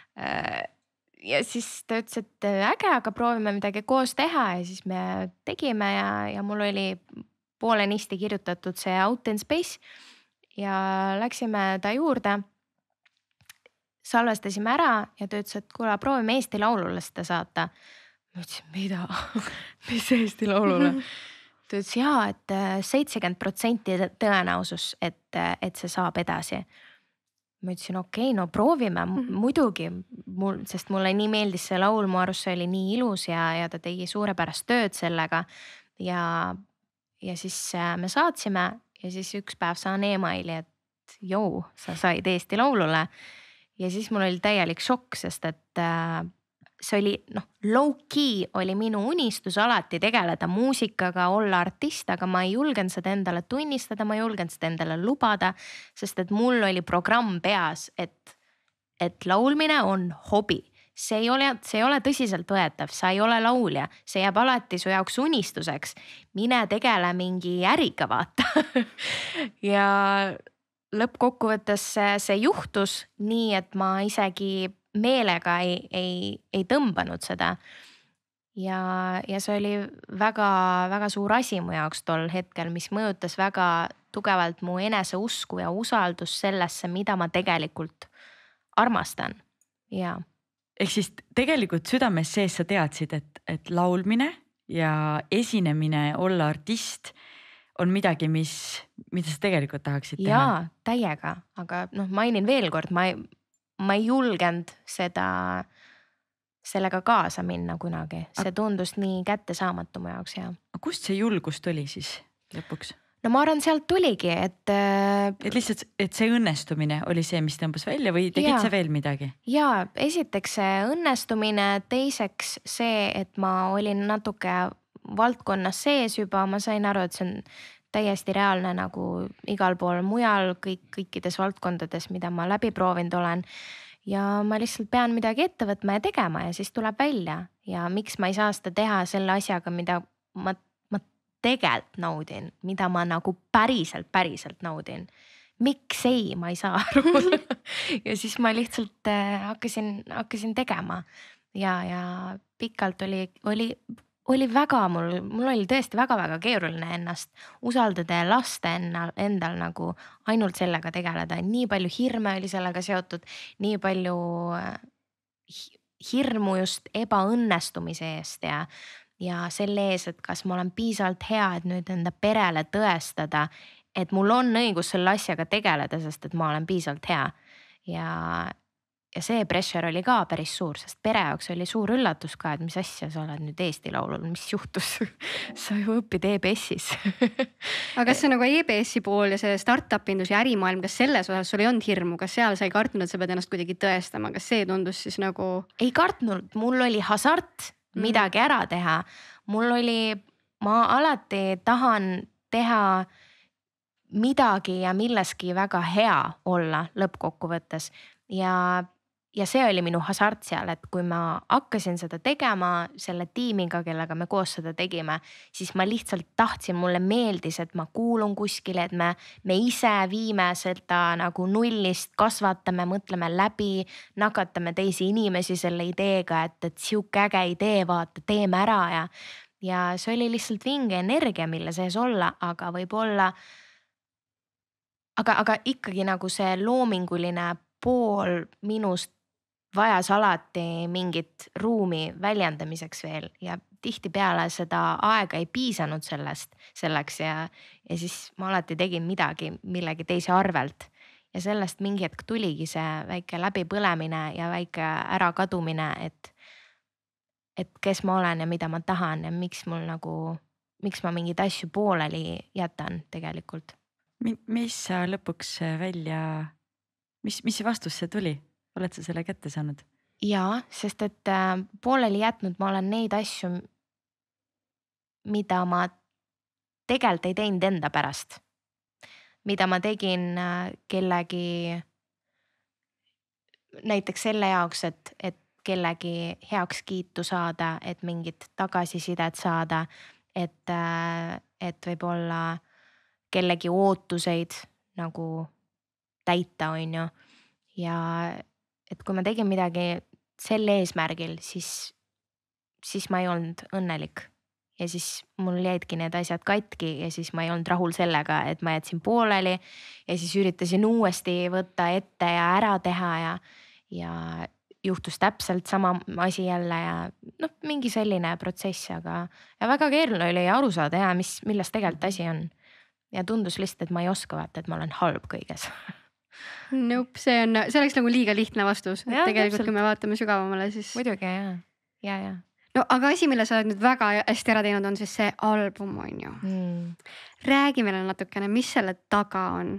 Ja siis ta ütles, et äge, aga proovime midagi koos teha ja siis me tegime ja, ja mul oli poolenisti kirjutatud see Out in Space ja läksime ta juurde. Salvestasime ära ja ta ütles, et kuule, proovime Eesti laulule seda saata. Ma ütlesin, mida? Mis Eesti laulule? Ta ütles jaa, et seitsekümmend protsenti tõenäosus, et, et see saab edasi. Ma ütlesin, okei, okay, no proovime muidugi, mul, sest mulle nii meeldis see laul, mu arust see oli nii ilus ja, ja ta tegi suurepärast tööd sellega ja, ja siis me saatsime ja siis üks päev saan emaili, et jou, sa said Eesti laulule ja siis mul oli täielik šokk, sest et see oli noh, low key oli minu unistus alati tegeleda muusikaga, olla artist, aga ma ei julgenud seda endale tunnistada, ma ei julgenud seda endale lubada, sest et mul oli programm peas, et, et laulmine on hobi. See ei ole, see ei ole tõsiselt võetav, sa ei ole laulja, see jääb alati su jaoks unistuseks. Mine tegele mingi äriga vaata. Ja lõppkokkuvõttes see, see juhtus nii, et ma isegi meelega ei, ei, ei tõmbanud seda. Ja, ja see oli väga, väga suur asi mu jaoks tol hetkel, mis mõjutas väga tugevalt mu enese usku ja usaldus sellesse, mida ma tegelikult armastan. Ja. Ehk siis tegelikult südames sees sa teadsid, et, et laulmine ja esinemine, olla artist on midagi, mis, mida sa tegelikult tahaksid teha. Jaa, täiega, aga noh, mainin veel kord, ma ei ma ei julgenud seda, sellega kaasa minna kunagi. See tundus nii kättesaamatu mu jaoks. Ja. Kust see julgus tuli siis lõpuks? No ma arvan, sealt tuligi, et... Et lihtsalt, et see õnnestumine oli see, mis tõmbas välja või tegid ja. Sa veel midagi? Jaa, esiteks see õnnestumine, teiseks see, et ma olin natuke valdkonnas sees juba, ma sain aru, et see on täiesti reaalne nagu igal pool mujal, kõik, kõikides valdkondades, mida ma läbi proovinud olen. Ja ma lihtsalt pean midagi ette võtma ja tegema ja siis tuleb välja. Ja miks ma ei saa seda teha selle asjaga, mida ma, ma tegelikult naudin, mida ma nagu päriselt, päriselt naudin. miks ei, ma ei saa aru ja siis ma lihtsalt äh, hakkasin, hakkasin tegema ja, ja pikalt oli, oli, oli väga, mul, mul oli tõesti väga-väga keeruline ennast usaldada ja lasta ennal, endal nagu ainult sellega tegeleda. Nii palju hirme oli sellega seotud, nii palju hirmu just ebaõnnestumise eest ja, ja selle ees, et kas ma olen piisavalt hea, et nüüd enda perele tõestada, et mul on õigus selle asjaga tegeleda, sest et ma olen piisavalt hea. Ja, ja see pressure oli ka päris suur, sest pere jaoks oli suur üllatus ka, et mis asja sa oled nüüd Eesti Laulul, mis juhtus sa ju õpid E B S-is aga kas see nagu E B S-i pool ja see startup indus ja ärimaailm, kas selles osas sul ei olnud hirmu, kas seal sa ei kartnud, et sa pead ennast kuidagi tõestama, kas see tundus siis nagu? Ei kartnud, mul oli hasart midagi ära teha. Mul oli, ma alati tahan teha midagi ja milleski väga hea olla lõppkokkuvõttes ja, ja see oli minu hasart seal, et kui ma hakkasin seda tegema selle tiimiga, kellega me koos seda tegime, siis ma lihtsalt tahtsin, mulle meeldis, et ma kuulun kuskile, et me, me ise viime seda nagu nullist, kasvatame, mõtleme läbi, nakatame teisi inimesi selle ideega, et, et siuke äge idee, vaata, teeme ära ja, ja see oli lihtsalt vinge energia, mille sees olla, aga võib-olla Aga, aga ikkagi nagu see loominguline pool minust vajas alati mingit ruumi väljendamiseks veel ja tihtipeale seda aega ei piisanud sellest, selleks ja, ja siis ma alati tegin midagi millegi teise arvelt ja sellest mingi hetk tuligi see väike läbipõlemine ja väike ärakadumine, et, et kes ma olen ja mida ma tahan ja miks mul nagu, miks ma mingeid asju pooleli jätan tegelikult. Mis sa lõpuks välja, mis, mis see vastus see tuli? Oled sa selle kätte saanud? Jaa, sest et pooleli jätnud ma olen neid asju, mida ma tegelikult ei teinud enda pärast. Mida ma tegin kellegi, näiteks selle jaoks, et, et kellegi heaks kiitu saada, et mingit tagasisidet saada, et, et võib-olla kellegi ootuseid nagu täita, on ju. Ja et kui ma tegin midagi selle eesmärgil, siis, siis ma ei olnud õnnelik. Ja siis mul jäidki need asjad katki ja siis ma ei olnud rahul sellega, et ma jätsin pooleli ja siis üritasin uuesti võtta ette ja ära teha ja, ja juhtus täpselt sama asi jälle ja noh, mingi selline protsess, aga ja väga keeruline oli aru saada ja mis, millest tegelikult asi on. Ja tundus lihtsalt, et ma ei oska vaata, et ma olen halb kõiges. Nope, see on, see oleks nagu liiga lihtne vastus. Ja, tegelikult, täpselt. kui me vaatame sügavamale, siis... Muidugi, jah. Ja, ja. No, aga asi, mille sa oled nüüd väga hästi ära teinud, on siis see album, on ju. Mm. Räägi meile natukene, mis selle taga on?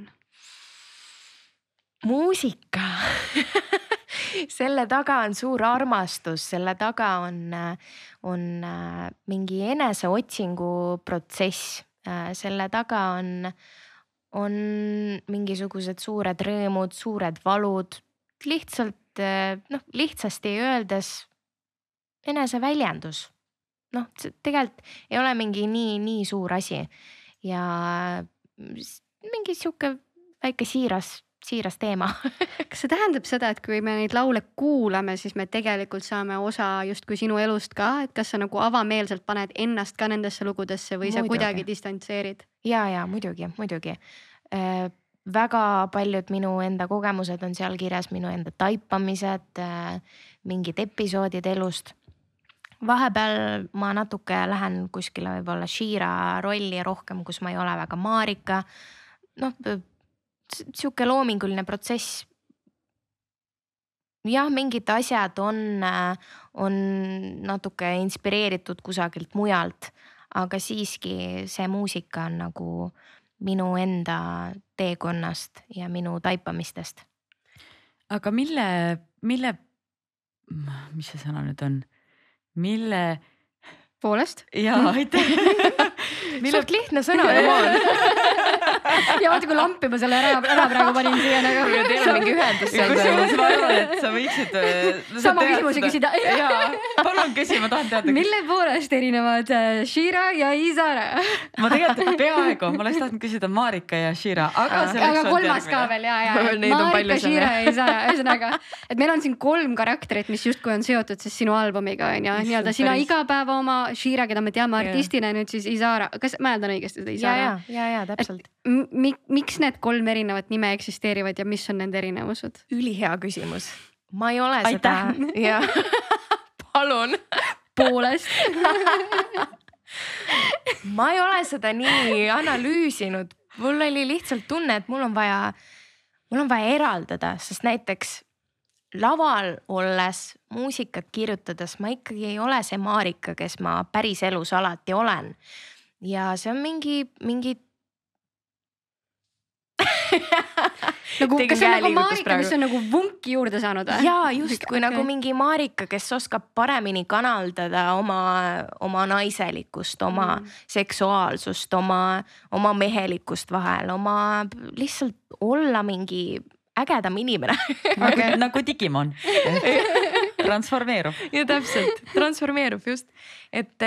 Muusika. Selle taga on suur armastus, selle taga on, on mingi eneseotsingu protsess. Selle taga on, on mingisugused suured rõõmud, suured valud, lihtsalt, noh, lihtsasti öeldes eneseväljendus. Noh, tegelikult ei ole mingi nii, nii suur asi ja mingi siuke väike siiras, siiras teema. Kas see tähendab seda, et kui me neid laule kuulame, siis me tegelikult saame osa just kui sinu elust ka, et kas sa nagu avameelselt paned ennast ka nendesse lugudesse või sa Muidugi. kuidagi distantseerid? Ja, ja muidugi, muidugi. Äh, väga paljud minu enda kogemused on seal kirjas, minu enda taipamised, äh, mingid episoodid elust. Vahepeal ma natuke lähen kuskile võib-olla Shira rolli rohkem, kus ma ei ole väga Marika. Noh, siuke loominguline protsess. Jah, mingid asjad on, on natuke inspireeritud kusagilt mujalt, aga siiski see muusika on nagu minu enda teekonnast ja minu taipamistest. Aga mille, mille, mis see sõna nüüd on? Mille Poolest? Jaa, aitäh. Mille... Suht lihtne sõna, come on. ja vaata, kui lampi ma selle ära, ära praegu panin siia nagu. Teil on mingi ühendus seal. Kusjuures ma arvan, et sa võiksid sama küsimusi küsida. Jaa, palun küsi, ma tahan teada. Mille poolest erinevad Shira ja Izara? Ma tegelikult peaaegu, ma oleks tahtnud küsida Marika ja Shira, aga selleks aga on kolmas järgmine. ka veel, jaa, jaa. Marika, Shira ja Izara, ühesõnaga, et meil on siin kolm karakterit, mis justkui on seotud siis sinu albumiga, on ja nii-öelda sina iga päeva oma Shira, keda me teame artistina, nüüd siis Izara. Kas mäeldan õigesti seda Izara? Ja, ja, ja, täpselt. Mi, miks need kolm erinevat nime eksisteerivad ja mis on nende erinevused? Ülihea küsimus. Ma ei ole Aitäh. seda. Ja. Palun. Poolest. Ma ei ole seda nii analüüsinud. Mul oli lihtsalt tunne, et mul on vaja, mul on vaja eraldada, sest näiteks laval olles, muusikat kirjutades, ma ikkagi ei ole see Marika, kes ma päris elus alati olen. Ja see on mingi, mingi nagu, kas see on nagu Marika, mis on nagu vunki juurde saanud? Jaa, just kui okay. nagu mingi Marika, kes oskab paremini kanaldada oma, oma naiselikkust, oma mm. seksuaalsust, oma, oma mehelikkust vahel, oma lihtsalt olla mingi ägedam inimene. Okay. Nagu Digimon. Transformeerub. Ja täpselt, transformeerub just. Et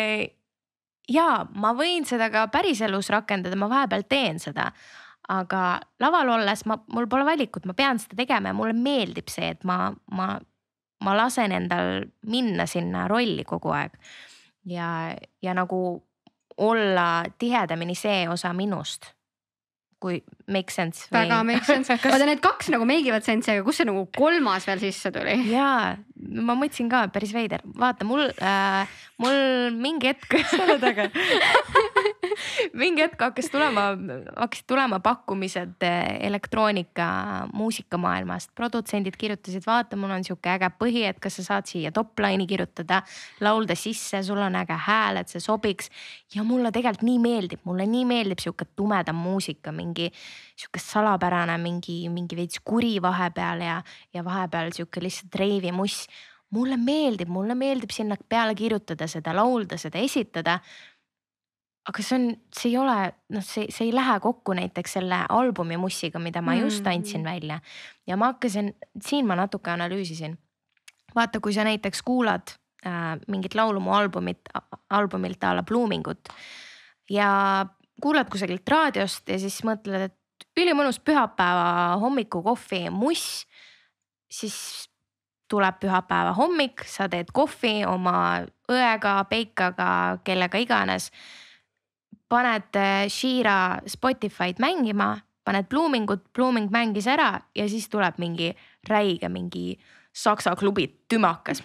jaa, ma võin seda ka päris elus rakendada, ma vahepeal teen seda. Aga laval olles ma, mul pole valikut, ma pean seda tegema ja mulle meeldib see, et ma, ma, ma lasen endal minna sinna rolli kogu aeg. Ja, ja nagu olla tihedamini see osa minust. Kui make sense. Või... Väga make sense. Kas... Vaata need kaks nagu meigivad sense, aga kus see nagu kolmas veel sisse tuli? Jaa, ma mõtlesin ka päris veider. Vaata, mul, äh, mul mingi hetk... Aga... mingi hetk hakkas tulema, hakkas tulema pakkumised elektroonika muusikamaailmast. Produtsendid kirjutasid, vaata, mul on siuke äge põhi, et kas sa saad siia top-line'i kirjutada, laulda sisse, sul on äge hääl, et see sobiks. Ja mulle tegelikult nii meeldib, mulle nii meeldib siuke tumedam muusika, mingi siuke salapärane, mingi, mingi veits kuri vahepeal ja, ja vahepeal siuke lihtsalt reivi muss. Mulle meeldib, mulle meeldib sinna peale kirjutada seda, laulda seda, esitada. Aga see on, see ei ole, noh, see, see ei lähe kokku näiteks selle albumi mussiga, mida ma just andsin välja. Ja ma hakkasin, siin ma natuke analüüsisin. Vaata, kui sa näiteks kuulad äh, mingit laulu mu albumit, albumilt a la Bloomingut ja kuulad kusagilt raadiost ja siis mõtled, et ülimõnus pühapäeva hommiku kohvi muss, siis tuleb pühapäeva hommik, sa teed kohvi oma õega, peikaga, kellega iganes. Paned Shira Spotify'd mängima, paned Bloomingut, Blooming mängis ära ja siis tuleb mingi räige, mingi saksa klubi tümakas.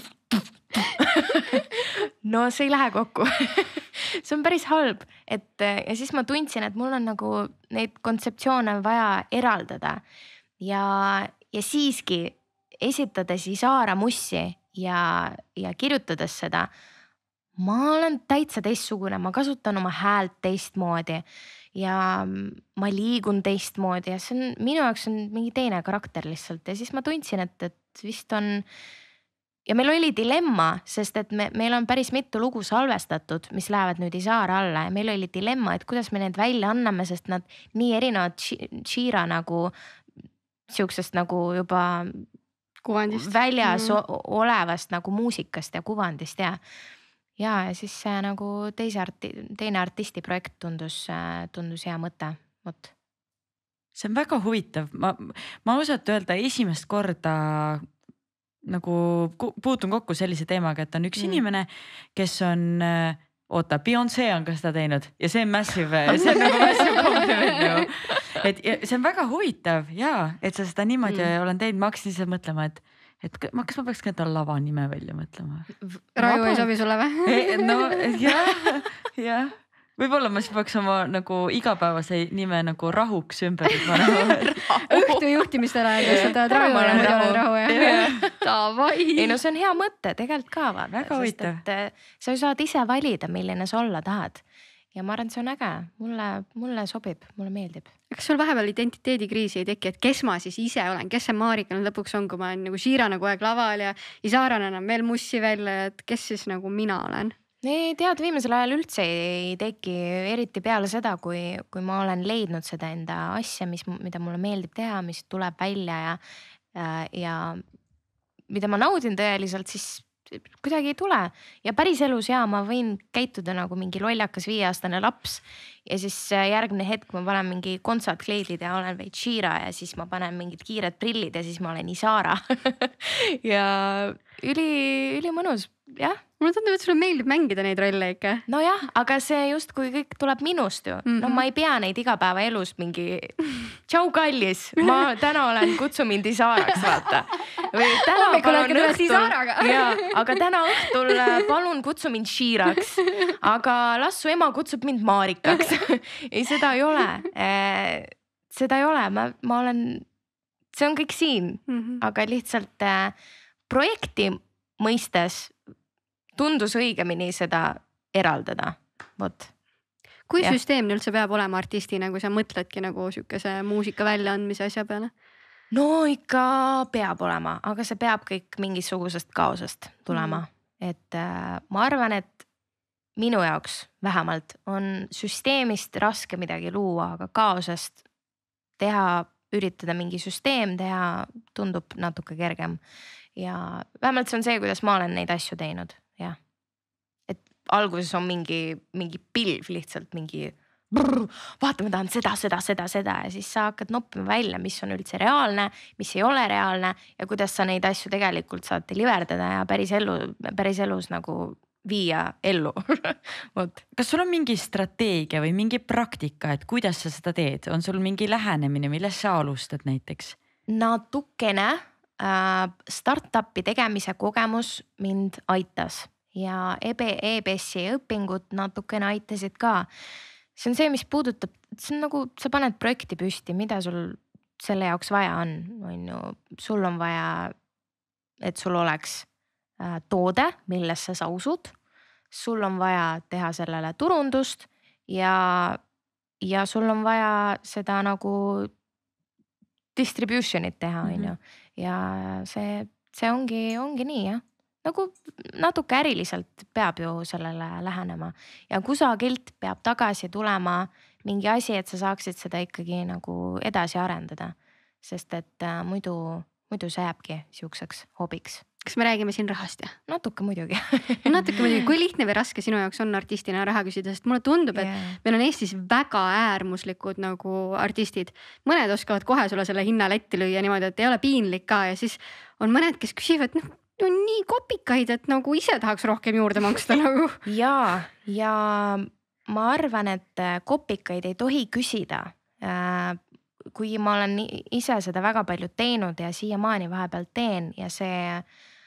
No see ei lähe kokku. See on päris halb, et ja siis ma tundsin, et mul on nagu neid kontseptsioone vaja eraldada ja, ja siiski esitades Izara mussi ja, ja kirjutades seda, ma olen täitsa teistsugune, ma kasutan oma häält teistmoodi ja ma liigun teistmoodi ja see on, minu jaoks on mingi teine karakter lihtsalt ja siis ma tundsin, et, et vist on ja meil oli dilemma, sest et me, meil on päris mitu lugu salvestatud, mis lähevad nüüd Izara alla ja meil oli dilemma, et kuidas me need välja anname, sest nad nii erinevad Shira nagu siuksest nagu juba kuvandist. Väljas mm. olevast nagu muusikast ja kuvandist ja ja, ja siis see nagu teise arti, teine artisti projekt tundus, tundus hea mõte. Võt. See on väga huvitav. Ma, ma ausalt öelda esimest korda nagu puutun kokku sellise teemaga, et on üks mm. inimene, kes on, oota, Beyoncé on ka seda teinud ja see on massive, see on nagu massive compliment ju. Et see on väga huvitav ja, et sa seda niimoodi mm. olen teinud, ma hakkasin ise mõtlema, et et kas ma peaks ka enda lava nime välja mõtlema? Raju ei sobi sulle või? No jah, jah. Võib-olla ma siis peaks oma nagu igapäevase nime nagu rahuks ümber. Õhtu juhtimistele, kes seda Raju ja rahu, rahu ja tavai. Ei no see on hea mõte, tegelikult ka vaata. Väga huvitav. Sa ju saad ise valida, milline sa olla tahad. Ja ma arvan, see on äge. Mulle, mulle sobib, mulle meeldib. Kas sul vahepeal identiteedikriisi ei teki, et kes ma siis ise olen, kes see Marika lõpuks on, kui ma olen nagu Shira nagu aeg laval ja Izara enam veel mussi välja, et kes siis nagu mina olen? ei tead, viimasel ajal üldse ei teki, eriti peale seda, kui, kui ma olen leidnud seda enda asja, mis, mida mulle meeldib teha, mis tuleb välja ja, ja mida ma naudin tõeliselt, siis kuidagi ei tule. Ja päris elus jaa, ma võin käituda nagu mingi lollakas viieaastane laps ja siis järgmine hetk ma panen mingi kontsartkleidid ja olen veid Shira ja siis ma panen mingid kiired prillid ja siis ma olen Isara ja üli, üli mõnus, jah. Mulle tundub, et sulle meeldib mängida neid rolle ikka. No jah, aga see just kui kõik tuleb minust ju. Mm-hmm. No ma ei pea neid igapäeva elus mingi tšau kallis, ma täna olen kutsu mind Isaraks, vaata. Või täna Hommikul palun õhtul, ja, aga täna õhtul palun kutsu mind Shiraks, aga las su ema kutsub mind Marikaks. ei, seda ei ole. Seda ei ole, ma, ma olen, see on kõik siin, mm-hmm. aga lihtsalt projekti mõistes tundus õigemini seda eraldada. Vot. Kui ja. Süsteemne üldse peab olema artistina, kui sa mõtledki nagu sükese muusika väljaandmise asja peale? No ikka peab olema, aga see peab kõik mingisugusest kaosest tulema. Mm. Et äh, ma arvan, et minu jaoks vähemalt on süsteemist raske midagi luua, aga kaosest teha, üritada mingi süsteem teha tundub natuke kergem. Ja vähemalt see on see, kuidas ma olen neid asju teinud. Jah. Et alguses on mingi, mingi pilv lihtsalt mingi brrr, vaata, ma tahan seda, seda, seda, seda ja siis sa hakkad noppima välja, mis on üldse reaalne, mis ei ole reaalne ja kuidas sa neid asju tegelikult saad deliverdada ja päris, elu, päris elus nagu viia ellu. Kas sul on mingi strateegia või mingi praktika, et kuidas sa seda teed? On sul mingi lähenemine, milles sa alustad näiteks? Natukene. Startupi tegemise kogemus mind aitas ja E B S I õpingud natukene aitasid ka. See on see, mis puudutab, see on nagu sa paned projekti püsti, mida sul selle jaoks vaja on, on ju, sul on vaja, et sul oleks toode, millesse sa usud, sul on vaja teha sellele turundust ja, ja sul on vaja seda nagu distribution'it teha, on ju. Ja see, see ongi, ongi nii, jah. Nagu natuke äriliselt peab ju sellele lähenema. Ja kusagilt peab tagasi tulema mingi asi, et sa saaksid seda ikkagi nagu edasi arendada. Sest et äh, muidu, muidu see jääbki siukseks hobiks. Kas me räägime siin rahast, jah? Natuke muidugi. Natuke muidugi. Kui lihtne või raske sinu jaoks on artistina raha küsida, sest mulle tundub, et yeah. meil on Eestis väga äärmuslikud nagu artistid. Mõned oskavad kohe sulle selle hinna letti lüüa niimoodi, et ei ole piinlik ka ja siis on mõned, kes küsivad, noh, on nii kopikaid, et nagu ise tahaks rohkem juurde maksta nagu. Ja, ja ma arvan, et kopikaid ei tohi küsida. Kui ma olen ise seda väga palju teinud ja siiamaani vahepeal teen ja see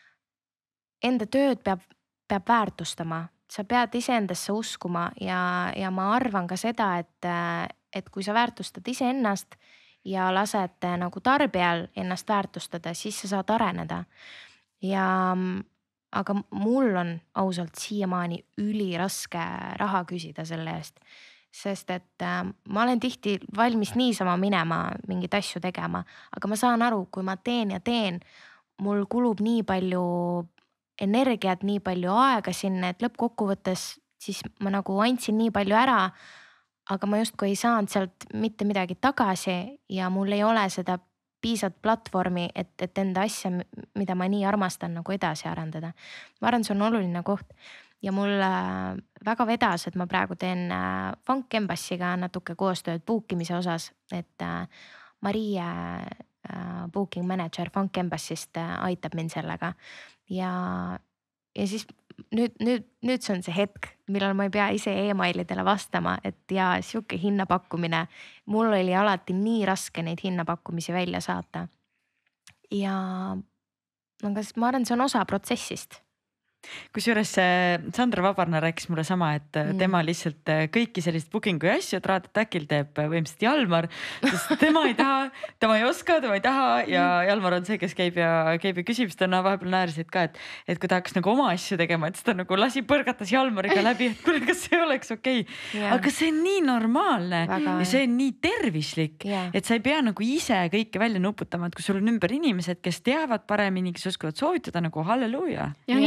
enda tööd peab, peab väärtustama. Sa pead iseendasse uskuma ja, ja ma arvan ka seda, et, et kui sa väärtustad iseennast ja lased nagu tarbijal ennast väärtustada, siis sa saad areneda. Ja, aga mul on ausalt siiamaani üliraske raha küsida selle eest. Sest et äh, ma olen tihti valmis niisama minema mingit asju tegema, aga ma saan aru, kui ma teen ja teen, mul kulub nii palju energiat, nii palju aega sinna, et lõppkokkuvõttes siis ma nagu andsin nii palju ära, aga ma justkui ei saanud sealt mitte midagi tagasi ja mul ei ole seda piisat platvormi, et, et enda asja, mida ma nii armastan, nagu edasi arendada. Ma arvan, see on oluline koht. Ja mul väga vedas, et ma praegu teen Funk Embassy'ga natuke koostööd bookimise osas, et Marie booking manager Funk Embassy'st aitab mind sellega. Ja, ja siis nüüd, nüüd, nüüd see on see hetk, millal ma ei pea ise e-mailidele vastama, et ja siuke hinnapakkumine. Mul oli alati nii raske neid hinnapakkumisi välja saata. Ja aga ma arvan, see on osa protsessist. Kusjuures Sandra Vabarna rääkis mulle sama, et mm. tema lihtsalt kõiki sellist booking'u ja asju, et Raadatäkil teeb võimsasti Jalmar, sest tema ei taha, tema ei oska, tema ei taha ja Jalmar on see, kes käib ja käib ja küsib, sest ta vahepeal naersid ka, et, et kui tahaks nagu oma asju tegema, et seda nagu lasi põrgatas Jalmariga läbi, et kuule, kas see oleks okei okay. yeah.. aga see on nii normaalne väga ja see on nii tervislik yeah., et sa ei pea nagu ise kõike välja nuputama, et kui sul on ümber inimesed, kes teavad paremini, kes oskavad soovitada nagu halleluuja. Ja on inimtüübid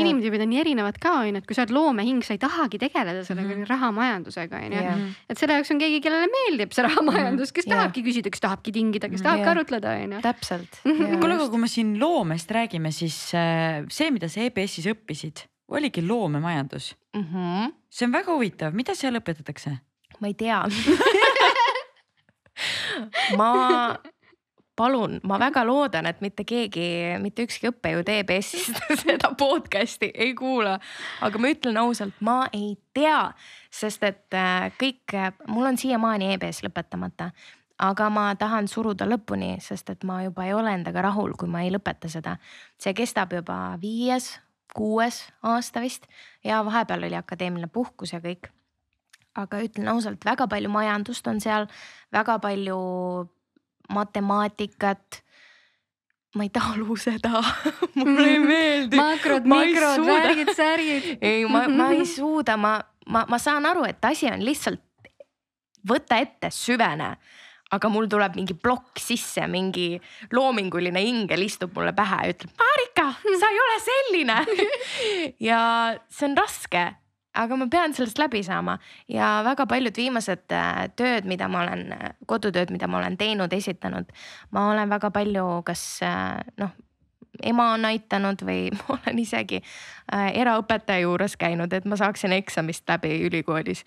on nii erinevad ka, on, et kui sa oled loomehing, sa ei tahagi tegeleda selle mm -hmm. rahamajandusega. Yeah. Et selle jaoks on keegi, kellele meeldib see rahamajandus, kes yeah. tahabki küsida, kes tahabki tingida, kes tahabki yeah. arutleda. On. Täpselt. Kuule, aga kui me siin loomest räägime, siis see, mida sa E B S-is õppisid, oligi loomemajandus. Mm -hmm. See on väga huvitav. Mida seal õpetatakse? Ma ei tea. ma... Palun, ma väga loodan, et mitte keegi, mitte ükski õppejõud E B S-ist seda podcasti ei kuula. Aga ma ütlen ausalt, ma ei tea, sest et kõik, mul on siiamaani E B S lõpetamata. Aga ma tahan suruda lõpuni, sest et ma juba ei ole endaga rahul, kui ma ei lõpeta seda. See kestab juba viies, kuues aasta vist ja vahepeal oli akadeemiline puhkus ja kõik. Aga ütlen ausalt, väga palju majandust on seal, väga palju matemaatikat. Ma ei talu seda. Mulle ei meeldi. Makrod, mikrod, värgid, särgid. Ei, ma, ma ei suuda. Ma, ma, ma saan aru, et asi on lihtsalt võtta ette, süvene. Aga mul tuleb mingi plokk sisse, mingi loominguline ingel istub mulle pähe ja ütleb, Marika, sa ei ole selline. Ja see on raske. Aga ma pean sellest läbi saama ja väga paljud viimased tööd, mida ma olen, kodutööd, mida ma olen teinud, esitanud, ma olen väga palju, kas noh, ema on aitanud või ma olen isegi eraõpetaja juures käinud, et ma saaksin eksamist läbi ülikoolis.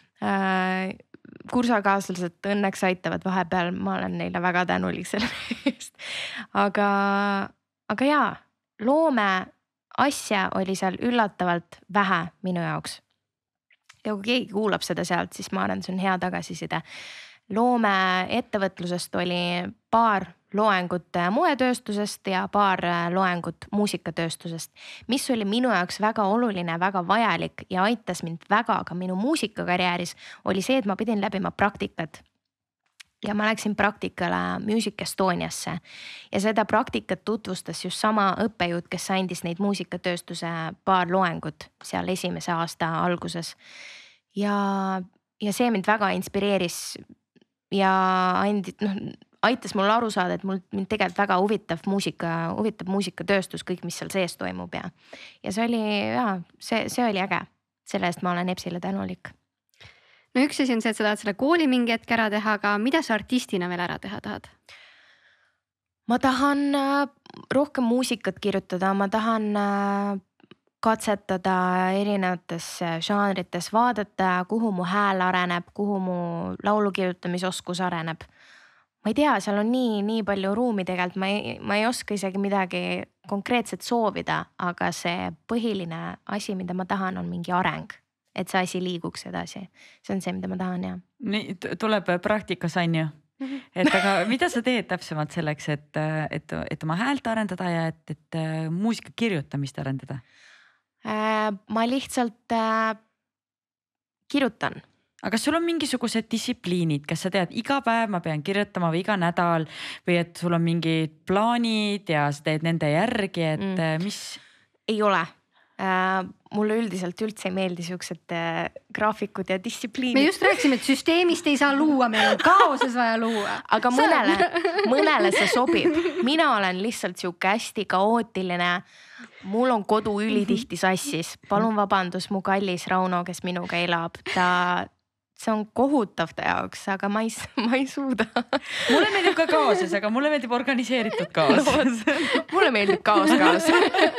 Kursakaaslased õnneks aitavad vahepeal, ma olen neile väga tänulik selle eest. Aga, aga jaa, loome asja oli seal üllatavalt vähe minu jaoks. Ja kui keegi kuulab seda sealt, siis ma arvan, see on hea tagasiside. Loome ettevõtlusest oli paar loengut moetööstusest ja paar loengut muusikatööstusest, mis oli minu jaoks väga oluline, väga vajalik ja aitas mind väga ka minu muusikakarjääris, oli see, et ma pidin läbima praktikat. Ja ma läksin praktikale Music Estoniasse ja seda praktikat tutvustas just sama õppejõud, kes andis neid muusikatööstuse paar loengut seal esimese aasta alguses. Ja, ja see mind väga inspireeris ja andis, noh, aitas mul aru saada, et mul mind tegelikult väga huvitav muusika, huvitab muusikatööstus, kõik, mis seal sees toimub ja, ja see oli, jaa, see, see oli äge. Selle eest ma olen EBS-ile tänulik. No üks asi on see, et sa tahad selle kooli mingi hetk ära teha, aga mida sa artistina veel ära teha tahad? Ma tahan rohkem muusikat kirjutada, ma tahan katsetada erinevates žanrites, vaadata, kuhu mu hääl areneb, kuhu mu laulu kirjutamisoskus areneb. Ma ei tea, seal on nii, nii palju ruumi tegelikult, ma ei, ma ei oska isegi midagi konkreetset soovida, aga see põhiline asi, mida ma tahan, on mingi areng. Et see asi liiguks edasi. See on see, mida ma tahan, jah. Nii, tuleb praktikas, on ju. Et aga mida sa teed täpsemalt selleks, et, et, et oma häält arendada ja et, et muusika kirjutamist arendada? Ma lihtsalt äh, kirjutan. Aga sul on mingisugused distsipliinid, kas sa tead, iga päev ma pean kirjutama või iga nädal või et sul on mingid plaanid ja sa teed nende järgi, et mm. mis? Ei ole. Äh, mulle üldiselt üldse ei meeldi siuksed äh, graafikud ja distsipliinid. Me just rääksime, et süsteemist ei saa luua, meil on kaoses vaja luua. Aga mõnele, mõnele see sobib. Mina olen lihtsalt siuke hästi kaootiline. Mul on kodu ülitihti sassis. Palun vabandus mu kallis Rauno, kes minuga elab. Ta, see on kohutav ta jaoks, aga ma ei, ma ei suuda. Mulle meeldib ka kaoses, aga mulle meeldib organiseeritud kaos. No, mulle meeldib kaos kaos.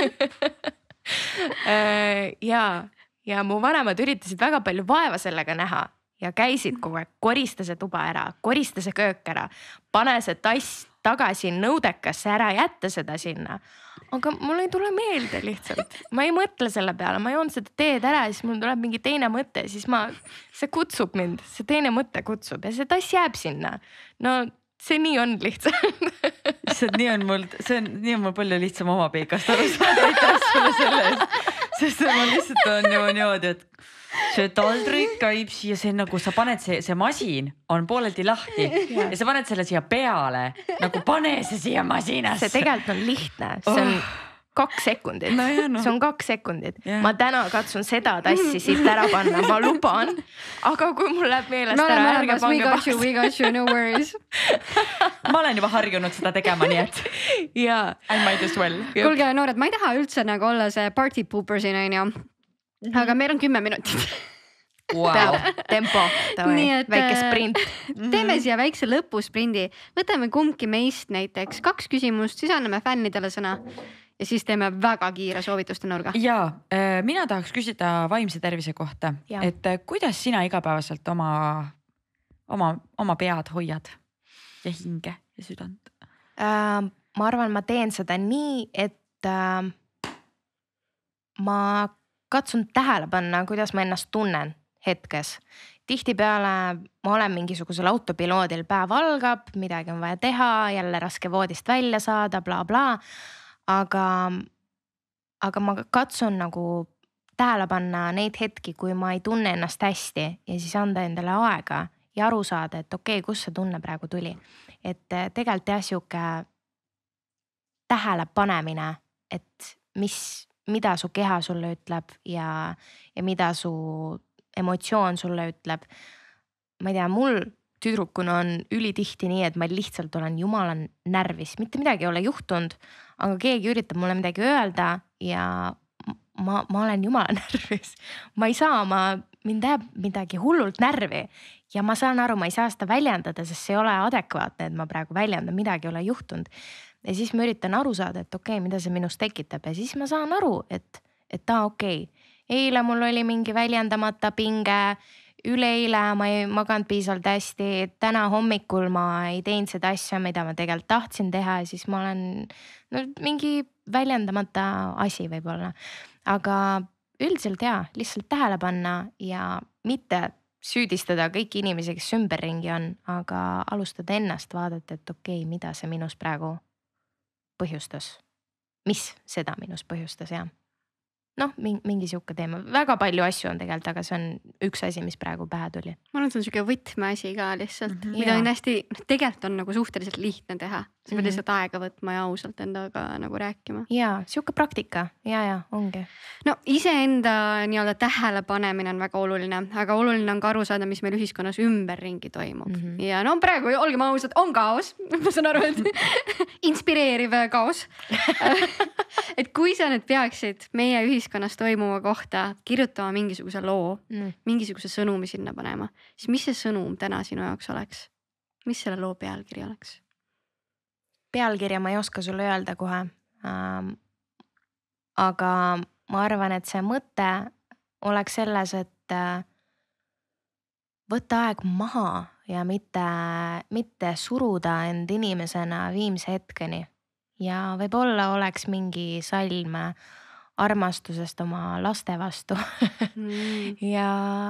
ja, ja mu vanemad üritasid väga palju vaeva sellega näha ja käisid kogu aeg, korista see tuba ära, korista see köök ära, pane see tass tagasi nõudekasse ära, jätta seda sinna. Aga mul ei tule meelde lihtsalt. Ma ei mõtle selle peale, ma joon seda teed ära ja siis mul tuleb mingi teine mõte, siis ma, see kutsub mind, see teine mõte kutsub ja see tass jääb sinna. No see nii on lihtsalt. see nii on mul, see on, nii on mul palju lihtsam oma peikast aru saada, aitäh sulle selle eest. Sest ma lihtsalt on ju niimoodi, et see taldrik käib siia, see nagu sa paned, see, see masin on pooleldi lahti ja. ja sa paned selle siia peale, nagu pane see siia masinasse. See tegelikult on lihtne, see on oh. kaks sekundit no, jah, no. see on kaks sekundit yeah. Ma täna katsun seda tassi siit ära panna, ma luban, aga kui mul läheb meelest no, ära, ärge pange pahti. We got you, we got you, no worries. ma olen juba harjunud seda tegema, nii et ja I might as well. Kuulge noored, ma ei taha üldse nagu olla see party pooper siin onju, aga meil on kümme minutit. Wow. Tempo, Nii et, väike sprint. Teeme siia väikse lõpusprindi. Võtame kumbki meist näiteks kaks küsimust, siis anname fännidele sõna ja siis teeme väga kiire soovituste nurga. Ja mina tahaks küsida vaimse tervise kohta, Ja. et kuidas sina igapäevaselt oma, oma, oma pead hoiad ja hinge ja südant? Äh, ma arvan, ma teen seda nii, et äh, ma katsun tähele panna, kuidas ma ennast tunnen hetkes. Tihtipeale ma olen mingisugusel autopiloodil, päev algab, midagi on vaja teha, jälle raske voodist välja saada, bla bla. Aga, aga ma katsun nagu tähele panna neid hetki, kui ma ei tunne ennast hästi ja siis anda endale aega ja aru saada, et okei, kus see tunne praegu tuli. Et tegelikult jah, sihuke tähele panemine, et mis, mida su keha sulle ütleb ja, ja mida su emotsioon sulle ütleb. Ma ei tea, mul tüdrukuna on ülitihti nii, et ma lihtsalt olen jumala närvis, mitte midagi ei ole juhtunud, aga keegi üritab mulle midagi öelda ja ma, ma olen jumala närvis. Ma ei saa, ma, mind jääb midagi hullult närvi ja ma saan aru, ma ei saa seda väljendada, sest see ei ole adekvaatne, et ma praegu väljendan, midagi ei ole juhtunud. Ja siis ma üritan aru saada, et okei, mida see minust tekitab ja siis ma saan aru, et, et ta okei. Eile mul oli mingi väljendamata pinge, üleeile ma ei maganud piisavalt hästi, täna hommikul ma ei teinud seda asja, mida ma tegelikult tahtsin teha ja siis ma olen no, mingi väljendamata asi võib-olla. Aga üldiselt jaa, lihtsalt tähele panna ja mitte süüdistada kõiki inimesi, kes ümberringi on, aga alustada ennast vaadata, et okei, mida see minus praegu põhjustas. Mis seda minus põhjustas, jah. Noh, mingi siuke teema. Väga palju asju on tegelikult, aga see on üks asi, mis praegu pähe tuli. Ma arvan, see on siuke võtmeasi ka lihtsalt, mm -hmm. mida Jaa. on hästi, tegelikult on nagu suhteliselt lihtne teha. Sa pead Mhm. lihtsalt aega võtma ja ausalt endaga nagu rääkima. Jaa, siuke praktika. Ja, ja, ongi. No iseenda nii-öelda tähele panemine on väga oluline, aga oluline on ka aru saada, mis meil ühiskonnas ümberringi toimub. Mhm. Ja no praegu, olgem ausad, on kaos. Ma saan aru, et inspireeriv kaos. Et kui sa nüüd peaksid meie ühiskonnas toimuva kohta kirjutama mingisuguse loo, Mm. mingisuguse sõnumi sinna panema, siis mis see sõnum täna sinu jaoks oleks? Mis selle loo pealkiri oleks? Pealkirja ma ei oska sulle öelda kohe. Ähm, aga ma arvan, et see mõte oleks selles, et äh, võtta aeg maha ja mitte, mitte suruda end inimesena viimse hetkeni. Ja võib-olla oleks mingi salm armastusest oma laste vastu. Mm. ja,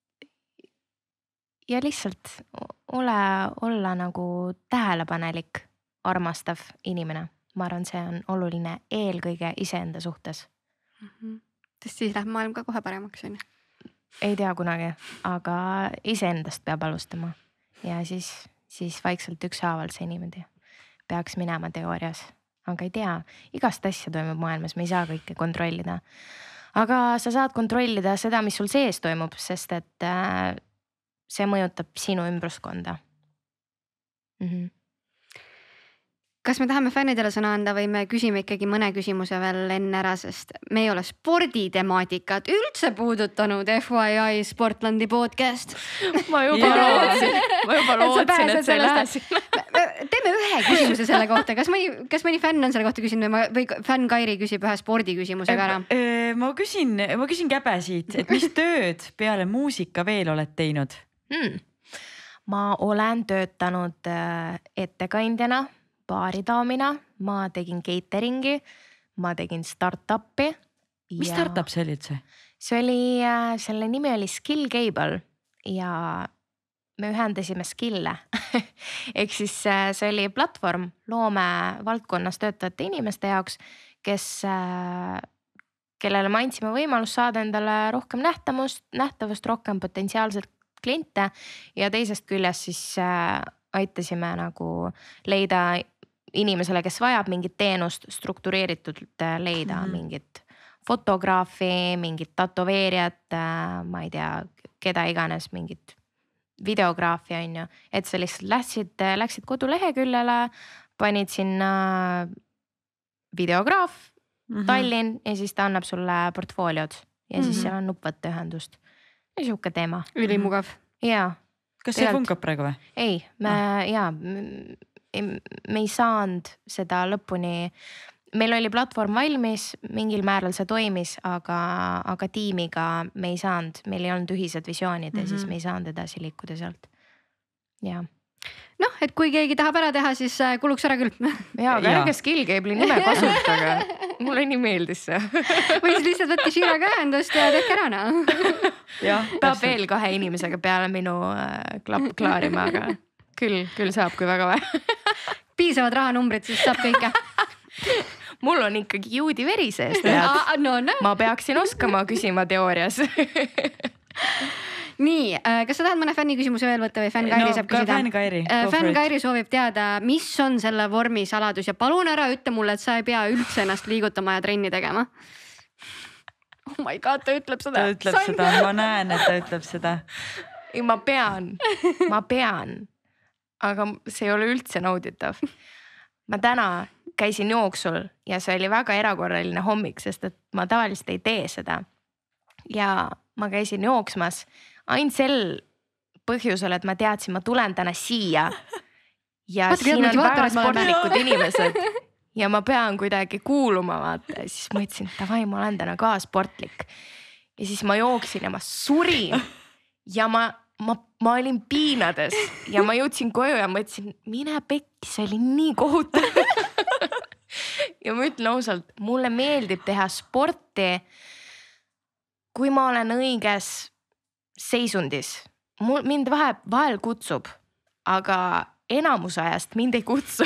ja lihtsalt ole, olla nagu tähelepanelik, armastav inimene. Ma arvan, see on oluline eelkõige iseenda suhtes. Mm-hmm. Sest siis läheb maailm ka kohe paremaks. On. Ei tea kunagi, aga iseendast peab alustama. Ja siis, siis vaikselt ükshaaval see niimoodi peaks minema teoorias. Aga ei tea, igast asja toimub maailmas, me ei saa kõike kontrollida. Aga sa saad kontrollida seda, mis sul sees toimub, sest et äh, see mõjutab sinu ümbruskonda. Mm-hmm. Kas me tahame fännidele sõna anda või me küsime ikkagi mõne küsimuse veel enne ära, sest me ei ole sporditemaatikat üldse puudutanud F Y I Sportlandi podcast. Ma juba lootsin, ma juba lootsin, et see lähes. Teeme ühe küsimuse selle kohta. Kas mõni, kas mõni fänn on selle kohta küsinud või, või fänn Kairi küsib ühe spordiküsimusega ära? Ma küsin, ma küsin käbe siit, et mis tööd peale muusika veel oled teinud? Hmm. Ma olen töötanud ettekandjana, baaridaamina, ma tegin cateringi, ma tegin startupi. Mis startup see oli üldse? See oli, selle nimi oli Skill Cable ja me ühendasime skill'e. Ehk siis see oli platvorm loome valdkonnas töötavate inimeste jaoks, kes, kellele me andsime võimalus saada endale rohkem nähtavust, nähtavust rohkem potentsiaalselt kliente ja teisest küljest siis aitasime nagu leida inimesele, kes vajab mingit teenust, struktureeritud leida mm-hmm. mingit fotograafi, mingit tatoveerijat, ma ei tea, keda iganes, mingit videograafia on ju, et sa lihtsalt läksid, läksid koduleheküljele, panid sinna videograaf mm -hmm. Tallinn ja siis ta annab sulle portfooliod ja mm -hmm. siis seal on nupp võtta ühendust. Ja siuke teema. Ülimugav. Jaa. Kas see funkab praegu või? Ei, me ah. jaa, me ei saanud seda lõpuni. Meil oli platvorm valmis, mingil määral see toimis, aga, aga tiimiga me ei saanud, meil ei olnud ühised visioonid ja mm -hmm. siis me ei saanud edasi liikuda sealt. Jaa. Noh, et kui keegi tahab ära teha, siis kuluks ära küll. Jaa, aga ärge Skillgable'i nime kasutage. Mulle nii meeldis see. Või siis lihtsalt võtke Shiraga ühendust ja tehke ära no. Peab veel kahe inimesega peale minu äh, klapp klaarima, aga küll, küll saab, kui väga vaja. Piisavad rahanumbrid, siis saab kõike. Mul on ikkagi juudi veri sees. No, no. Ma peaksin oskama küsima teoorias. Nii, kas sa tahad mõne fänni küsimuse veel võtta või fänn Kairi no, saab küsida? Fänn Kairi. Fänn Kairi soovib teada, mis on selle vormi saladus ja palun ära ütle mulle, et sa ei pea üldse ennast liigutama ja trenni tegema. Oh my god, ta ütleb seda. Ta ütleb Sain. seda, ma näen, et ta ütleb seda. Ei, ma pean, ma pean, aga see ei ole üldse nauditav. Ma täna käisin jooksul ja see oli väga erakorraline hommik, sest et ma tavaliselt ei tee seda. Ja ma käisin jooksmas ainult sel põhjusel, et ma teadsin, ma tulen täna siia. Ja Vaata, siin on väga sportlikud inimesed ja ma pean kuidagi kuuluma, vaata. Ja siis ma ütlesin, et davai, ma olen täna ka sportlik. Ja siis ma jooksin ja ma surin ja ma, ma, ma olin piinades ja ma jõudsin koju ja ma ütlesin, mine pekki, see oli nii kohutav. Ja ma ütlen ausalt, mulle meeldib teha sporti, kui ma olen õiges seisundis. Mul, mind vahe, vahel kutsub, aga enamus ajast mind ei kutsu.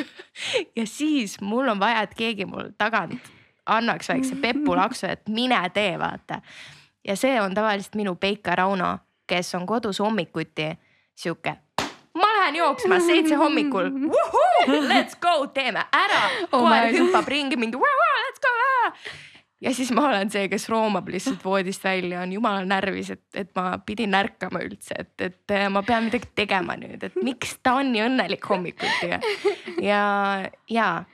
Ja siis mul on vaja, et keegi mul tagant annaks väikse pepulaksu, et mine tee, vaata. Ja see on tavaliselt minu Peika Rauno, kes on kodus hommikuti siuke. Ma lähen jooksma seitse hommikul. Wuhuu, let's go, teeme ära. Koer hüppab ringi mind. Let's go. Ja siis ma olen see, kes roomab lihtsalt voodist välja, on jumala närvis, et, et ma pidin närkama üldse, et, et ma pean midagi tegema nüüd, et miks ta on nii õnnelik hommikuti. Ja, ja,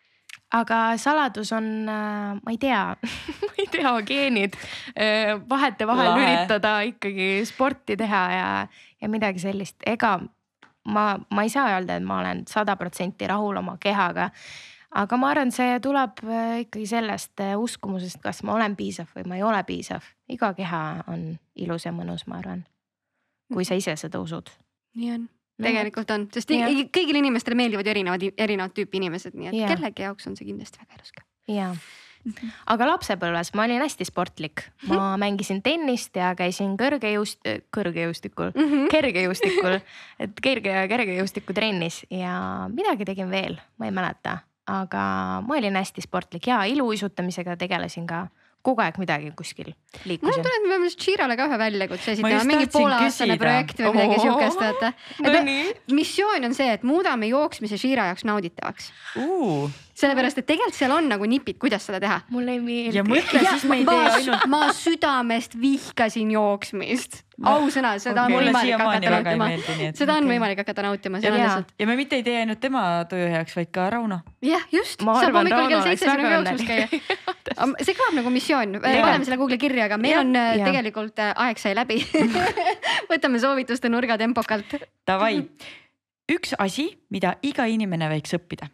aga saladus on, ma ei tea, ma ei tea, geenid, vahete vahel Lahe. Üritada ikkagi sporti teha ja, ja midagi sellist. Ega ma, ma ei saa öelda, et ma olen sada protsenti rahul oma kehaga. Aga ma arvan, see tuleb ikkagi sellest uskumusest, kas ma olen piisav või ma ei ole piisav. Iga keha on ilus ja mõnus, ma arvan, kui sa ise seda usud. Nii on, tegelikult on, sest ja. Kõigile inimestele meeldivad erinevad, erinevad tüüpi inimesed, nii et ja. Kellegi jaoks on see kindlasti väga elus ka. Jaa, aga lapsepõlves ma olin hästi sportlik. Ma mängisin tennist ja käisin kõrgejõust, kõrgejõustikul, mm -hmm. kergejõustikul, et kerge ja kergejõustiku trennis ja midagi tegin veel, ma ei mäleta. Aga ma olin hästi sportlik ja iluuisutamisega tegelesin ka kogu aeg midagi kuskil liikusin. Mul tuleb, me peame Shirale ka ühe väljakutse esitama, mingi pooleaastane projekt või midagi siukest, vaata. Missioon on see, et muudame jooksmise Shira jaoks nauditavaks. Uh. Sellepärast, et tegelikult seal on nagu nipid, kuidas seda teha. Mulle ei meeldi. Ja mõtle, siis me ei tee ainult. Ma südamest vihkasin jooksmist. Ausõna, seda on okay. võimalik hakata nautima. Meeldi, seda on okay. võimalik hakata nautima. Ja, ja me mitte ei tee ainult tema töö heaks, vaid ka Rauno. Jah, just. Ma arvan, Rauno oleks väga jooksmas käia. See kõlab nagu missioon. Paneme selle Google kirja, aga meil ja, on ja. Tegelikult aeg sai läbi. Võtame soovituste nurga tempokalt. Davai. Üks asi, mida iga inimene võiks õppida.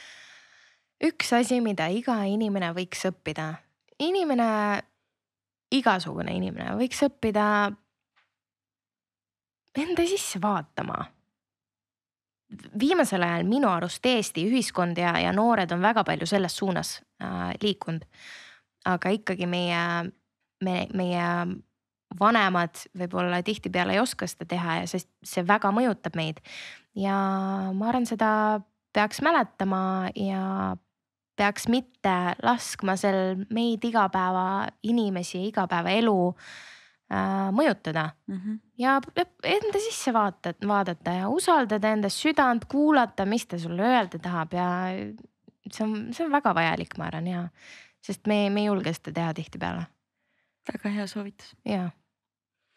Üks asi, mida iga inimene võiks õppida. Inimene, igasugune inimene võiks õppida enda sisse vaatama. Viimasel ajal minu arust Eesti ühiskond ja, ja noored on väga palju selles suunas äh, liikunud. Aga ikkagi meie, me, meie vanemad võib-olla tihtipeale ei oska seda teha ja see, see väga mõjutab meid. Ja ma arvan, seda peaks mäletama ja peaks mitte laskma sel meid igapäeva inimesi, igapäeva elu äh, mõjutada. Mm-hmm. Ja enda sisse vaatad, vaadata ja usaldada enda südant, kuulata, mis ta sulle öelda tahab ja see on, see on väga vajalik, ma arvan, ja. Sest me, me ei julge seda teha tihtipeale. Väga hea soovitus. Jaa.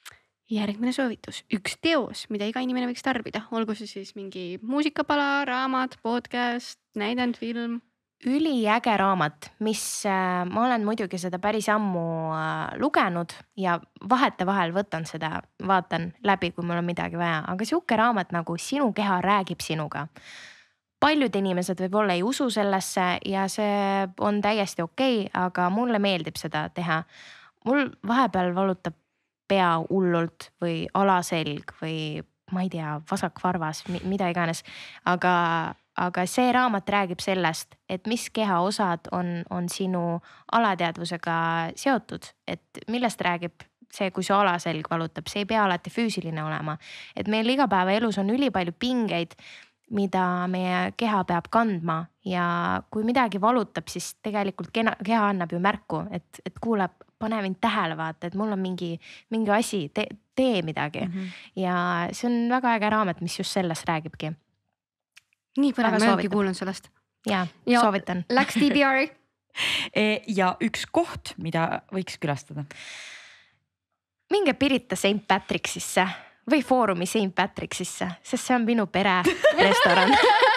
järgmine soovitus, üks teos, mida iga inimene võiks tarbida, olgu see siis mingi muusikapala, raamat, podcast, näidend, film. Üliäge raamat, mis äh, ma olen muidugi seda päris ammu äh, lugenud ja vahetevahel võtan seda, vaatan läbi, kui mul on midagi vaja, aga sihuke raamat nagu Sinu keha räägib sinuga. Paljud inimesed võib-olla ei usu sellesse ja see on täiesti okei, aga mulle meeldib seda teha. Mul vahepeal valutab pea hullult või alaselg või ma ei tea, vasakvarvas, mida iganes, aga Aga see raamat räägib sellest, et mis kehaosad on, on sinu alateadvusega seotud, et millest räägib see, kui su alaselg valutab, see ei pea alati füüsiline olema. Et meil igapäevaelus on ülipalju pingeid, mida meie keha peab kandma ja kui midagi valutab, siis tegelikult keha annab ju märku, et, et kuule, pane mind tähele, vaata, et mul on mingi, mingi asi, tee, tee midagi. Mm-hmm. Ja see on väga äge raamat, mis just sellest räägibki. Nii põnev, ma ei olegi kuulnud sellest. Ja, ja soovitan. Läks T B R-i. Ja üks koht, mida võiks külastada. Minge Pirita Saint Patricksisse või Foorumi Saint Patricksisse, sest see on minu pere restoran.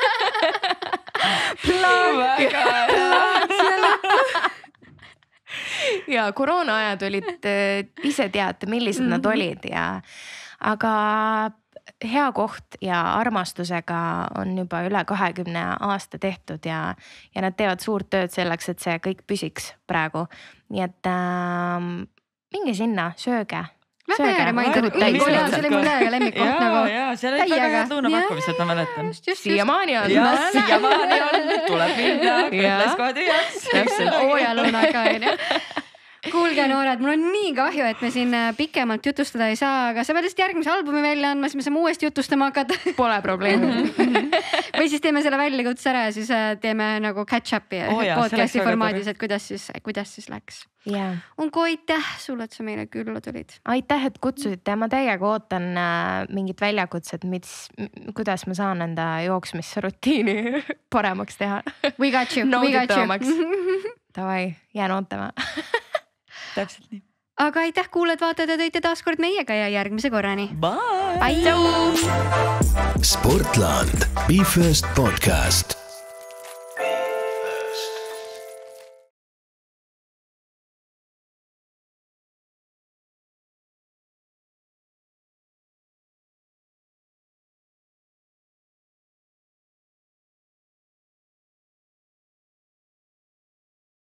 Ja koroona ajad olid, ise teate, millised mm-hmm. nad olid ja aga hea koht ja armastusega on juba üle kahekümne aasta tehtud ja, ja nad teevad suurt tööd selleks, et see kõik püsiks praegu. Nii et äh, minge sinna, sööge. Väga hea reminder, see oli mul täiega lemmikkoht ja, nagu. Ja, see oli väga head lõunapakkumised, ma mäletan. Siiamaani on. Ja, siiamaani on, tuleb minna, kõtles kohe tühjaks. Ooja lõunaga on ju. Kuulge noored, mul on nii kahju, et me siin pikemalt jutustada ei saa, aga sa pead lihtsalt järgmise albumi välja andma, siis me saame uuesti jutustama hakata. Pole probleemi. Või siis teeme selle väljakutse ära ja siis teeme nagu catch-up'i oh ja, podcasti formaadis, et kuidas siis, kuidas siis läks. Yeah. Unku aitäh sulle, et sa meile külla tulid. Aitäh, et kutsusite. Ma täiega ootan mingit väljakutset, mis, kuidas ma saan enda jooksmisrutiini paremaks teha. We got you. We got you. Davai, jään ootama. Täpselt nii. Aga aitäh kuuled, vaatajad ja tõite taas kord meiega ja järgmise korrani. Bye! Bye! Sportland. Be First podcast.